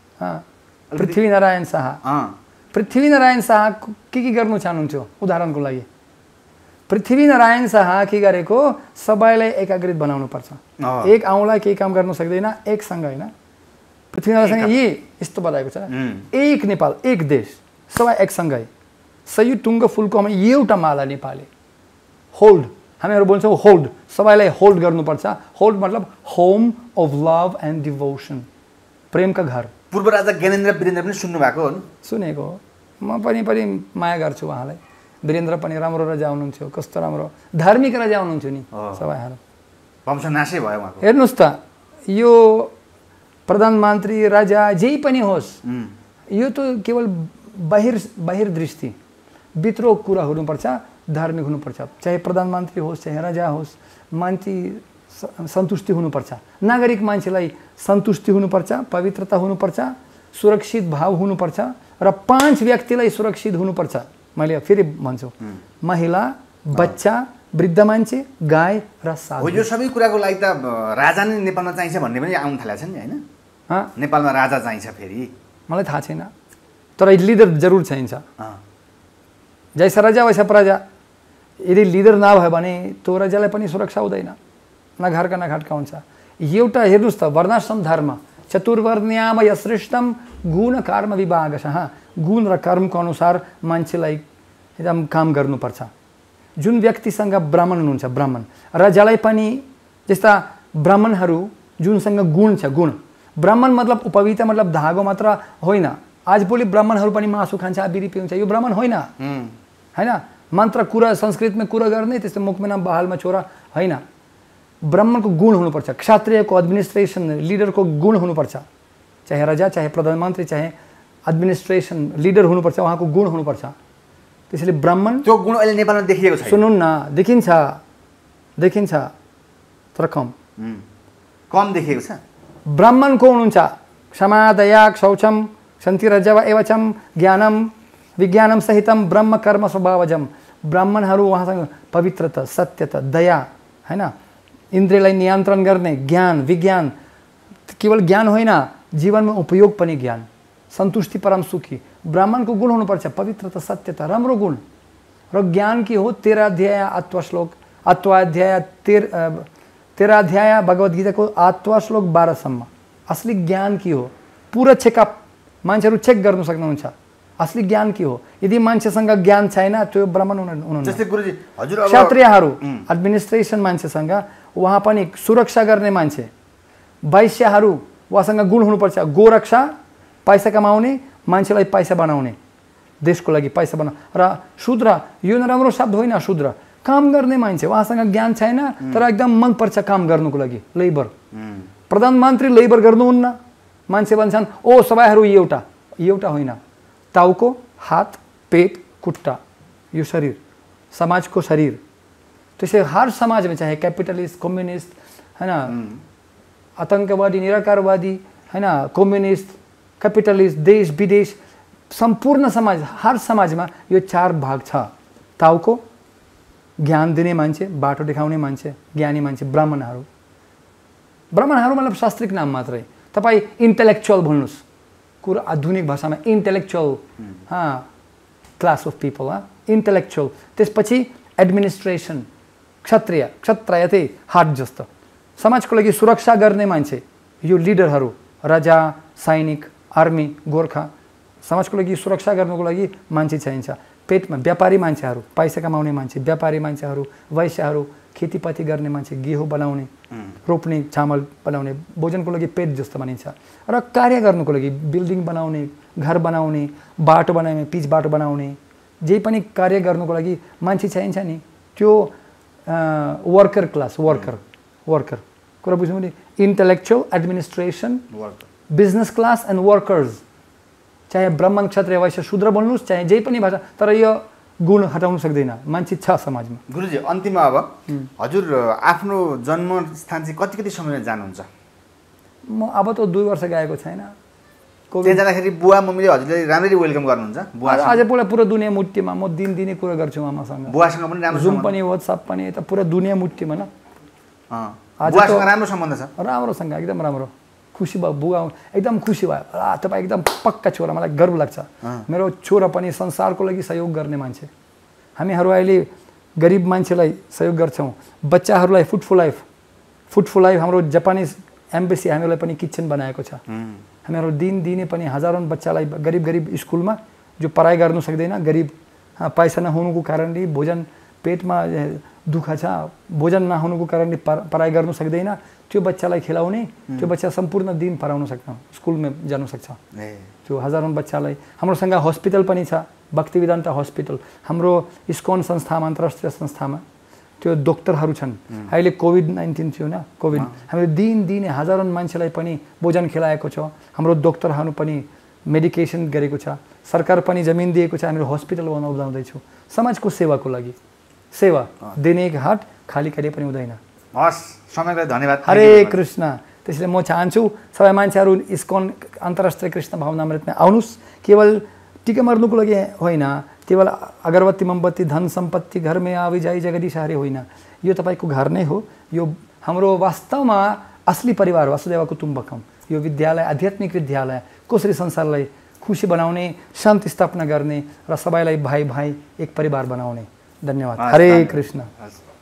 पृथ्वीनारायण शाह। पृथ्वीनारायण शाह के के गर्नु चाहनुहुन्थ्यो? उदाहरणको लागि पृथ्वीनारायण शाह के गरेको, सबैलाई एकाग्रित बनाउनु पर्छ। एक आउँलाई केही काम गर्न सक्दैन, एकसँग होइन। पृथ्वीनारायणसँग यी यस्तो बताएको छ, एक नेपाल, एक देश, सबै एकसँगै। सही टुङ्ग फुलको हामी एउटा माला नेपाली। होल्ड, हामीहरू भन्छौँ होल्ड, सबैलाई होल्ड गर्नुपर्छ। होल्ड मतलब home of love and devotion, प्रेमका घर। पूर्व राजा ज्ञानेन्द्र वीरेन्द्र पनि सुन्नु भएको हो? सुनेको हो। म पनि पनि माया गर्छु उहाँलाई। वीरेन्द्र पनि राम्रो राजा हुनुहुन्थ्यो, कस्तो राम्रो धार्मिक राजा हुनुहुन्थ्यो नि सबैहरू। वंश नाशै भयो उहाँको। हेर्नुहोस् त, यो प्रधानमन्त्री राजा जे पनि होस्, यो त केवल बाहिर बाहिर दृष्टि, भित्र कुरा हुनुपर्छ, धार्मिक हुनुपर्छ। चाहे प्रधानमन्त्री होस्, चाहे राजा होस्, मान्छे सन्तुष्टि हुनुपर्छ। नागरिक मान्छेलाई सन्तुष्टि हुनुपर्छ, पवित्रता हुनुपर्छ, सुरक्षित भाव हुनुपर्छ, र पाँच व्यक्तिलाई सुरक्षित हुनुपर्छ। मैले फेरि भन्छु, महिला, बच्चा, वृद्ध मान्छे, गाई र साधु। यो सबै कुराको लागि त राजा नै नेपालमा चाहिन्छ भन्ने पनि आउन थालेको छ नि, होइन? नेपालमा राजा चाहिन्छ फेरि? मलाई थाहा छैन, तर लिडर जरुर चाहिन्छ। जैसा राजा वैसा प्रजा। यदि लिडर नभयो भने त्यो राजालाई पनि सुरक्षा हुँदैन, न घरका न घाटका हुन्छ। एउटा हेर्नुहोस् त, वर्णाश्रम धर्म, चतुर्वर्ण्याम यश्रेष्ठम गुण कर्म विभागशः। गुण र कर्मको अनुसार मान्छेलाई एकदम काम गर्नुपर्छ। जुन व्यक्तिसँग ब्राह्मण हुनुहुन्छ, ब्राह्मण राजालाई पनि, जस्ता ब्राह्मणहरू जुनसँग गुण छ, गुण। ब्राह्मण मतलब उपविता मतलब धागो मात्र होइन। आज भोलि ब्राह्मणहरू पनि मासु खान्छ, बिरी पिउँछ, यो ब्राह्मण होइन, होइन? मन्त्र कुरा संस्कृतमा कुरा गर्ने, त्यस्तो मुखमा नाम बहालमा छोरा होइन। ब्राह्मणको गुण हुनुपर्छ। क्षत्रियको एडमिनिस्ट्रेसन लिडरको गुण हुनुपर्छ। चाहे राजा, चाहे प्रधानमन्त्री, चाहे एडमिनिस्ट्रेसन लिडर हुनुपर्छ, उहाँको गुण हुनुपर्छ। त्यसैले ब्राह्मण, त्यो गुण अहिले नेपालमा देखिएको छैन। सुन्नु न, देखिन्छ देखिन्छ तर कम कम देखिएको छ। ब्राह्मण को हुनुहुन्छ? क्षमा, दया, शौचम, शान्तिरजव एवचम, ज्ञानम विज्ञानम सहितम ब्रह्म कर्म स्वभावजम। ब्राह्मणहरू उहाँसँग पवित्रता, सत्यता, दया, होइन? इन्द्रियलाई नियन्त्रण गर्ने ज्ञान, विज्ञान, केवल ज्ञान होइन, जीवनमा उपयोग पनि ज्ञान, सन्तुष्टि, परम सुखी। ब्राह्मणको गुण हुनुपर्छ पवित्रता, सत्यता, राम्रो गुण। र ज्ञान के हो? तेह्र अध्याय आत्मश्लोक, आत्वाध्याय तेह्र तेह्र अध्याय भगवद् गीताको आत्मश्लोक बाह्रसम्म। असली ज्ञान के हो? पुरा चेकअप मान्छेहरू चेक गर्नु सक्नुहुन्छ। असली ज्ञान के हो? यदि मान्छेसँग ज्ञान छैन, त्यो ब्राह्मण हुनुहुन्न। जस्तै गुरुजी, हजुर अब क्षत्रियहरू एडमिनिस्ट्रेसन मान्छेसँग, उहाँ पनि सुरक्षा गर्ने मान्छे। वैश्यहरू, उहाँसँग गुण हुनुपर्छ, गोरक्षा, पैसा कमाउने, मान्छेलाई पैसा बनाउने, देशको लागि पैसा बनाउने। र शूद्र, यो नराम्रो शब्द होइन, शूद्र काम गर्ने मान्छे, उहाँसँग ज्ञान छैन तर एकदम मन पर्छ काम गर्नुको लागि, लेबर। प्रधानमन्त्री लेबर गर्नुहुन्न। मान्छे भन्छन् ओ सबैहरू एउटा, एउटा होइन। टाउको, हात, पेट, खुट्टा, यो शरीर, समाजको शरीर। त्यसै हर समाजमा, चाहे क्यापिटलिस्ट, कम्युनिस्ट, होइन, आतङ्कवादी, निराकारवादी, होइन, कम्युनिस्ट, क्यापिटलिस्ट, देश विदेश, सम्पूर्ण समाज, हर समाजमा यो चार भाग छ। टाउको, ज्ञान दिने मान्छे, बाटो देखाउने मान्छे, ज्ञानी मान्छे, ब्राह्मणहरू। ब्राह्मणहरू मतलब शास्त्रिक नाम मात्रै। तपाईँ इन्टेलेक्चुअल भन्नुहोस्, कुरा आधुनिक भाषामा इन्टेलेक्चुअल, हाँ, क्लास अफ पिपल, हाँ, इन्टेलेक्चुअल। त्यसपछि एडमिनिस्ट्रेसन, क्षत्रिय क्षत्रिय चाहिँ हात जस्तो समाजको लागि सुरक्षा गर्ने मान्छे यो लिडरहरू राजा सैनिक आर्मी गोर्खा समाजको लागि सुरक्षा गर्नको लागि मान्छे चाहिन्छ पेटमा व्यापारी मान्छेहरू पैसा कमाउने मान्छे व्यापारी मान्छेहरू वैश्यहरू खेतीपाती गर्ने मान्छे गेहूँ बनाउने रोप्ने चामल बनाउने भोजनको लागि पेट जस्तो मानिन्छ र कार्य गर्नको लागि बिल्डिङ बनाउने घर बनाउने बाटो बनाउने पिच बाटो बनाउने जे पनि कार्य गर्नको लागि मान्छे चाहिन्छ नि त्यो वर्कर क्लास वर्कर वर्कर कुरा बुझ्नु नि intellectual administration business class and workers चाहे ब्राह्मण क्षत्रिय वैश्य शूद्र बोल्नुस् चाहे जे पनि भाषा तर यो गुण हटाउन सक्दैन मान्छे छ समाजमा गुरुजी अन्तिममा अब हजुर आफ्नो जन्मस्थान चाहिँ कति कति समयमा जानुहुन्छ म अब त दुई वर्ष गएको छैन त्यहाँ जाँदाखेरि बुवा मम्मीले हजुरले राम्ररी वेलकम गर्नुहुन्छ बुवा अझै पुरा पुरा दुनियाँ मुट्टीमा म दिन दिने कुरा गर्छु आमासँग बुवासँग पनि राम्रो जुम पनि वाट्सएप पनि त पुरा दुनियाँ मुट्टीमा न बुवासँग राम्रो सम्बन्ध छ राम्रोसँग एकदम राम्रो खुसी भयो बुवा एकदम खुसी भयो तपाईँ एकदम पक्का छोरा मलाई गर्व लाग्छ मेरो छोरा पनि संसारको लागि सहयोग गर्ने मान्छे हामीहरू अहिले गरिब मान्छेलाई सहयोग गर्छौँ बच्चाहरूलाई food for life food for life हाम्रो जापानिज एम्बेसी हामीलाई पनि किचन बनाएको छ हामीहरू दिन दिने पनि हजारौँ बच्चालाई गरिब गरिब स्कुलमा जो पढाइ गर्नु सक्दैन गरिब पैसा नहुनुको कारणले भोजन पेटमा दुःख छ भोजन नहुनुको कारणले पढाइ गर्नु सक्दैन त्यो बच्चालाई खिलाउने त्यो बच्चा सम्पूर्ण दिन पढाउन सक्छ स्कुलमा जानु सक्छ त्यो हजारौँ बच्चालाई हाम्रोसँग हस्पिटल पनि छ भक्ति वेदान्त हस्पिटल हाम्रो इस्कॉन संस्थामा अन्तर्राष्ट्रिय संस्थामा त्यो डाक्टरहरू छन् अहिले कोभिड नाइन्टिन थियो न कोभिड हामीले दिन दिने हजारौँ मान्छेलाई पनि भोजन खिलाएको छ हाम्रो डाक्टरहरू पनि मेडिकेसन गरेको छ सरकार पनि जमिन दिएको छ हामीले हस्पिटल बनाउँदैछौँ समाजको सेवाको लागि सेवा दिने एक हात खाली कहिले पनि हुँदैन हस् समयको धन्यवाद हरे कृष्ण त्यसैले म चाहन्छु सबै मान्छेहरू इस्कॉन अन्तर्राष्ट्रिय कृष्ण भावनामृतमा आउनुस् केवल टिका मार्नुको लागि होइन केवल अगरबत्ती मोमबत्ती धन सम्पत्ति घरमै आवी जाइ जगदीश हरे होइन यो तपाईँको घर नै हो यो हाम्रो वास्तवमा असली परिवार वसुदेव कुटुम्बकम यो विद्यालय आध्यात्मिक विद्यालय कसरी संसारलाई खुसी बनाउने शान्ति स्थापना गर्ने र सबैलाई भाइ भाइ एक परिवार बनाउने धन्यवाद हरे कृष्ण।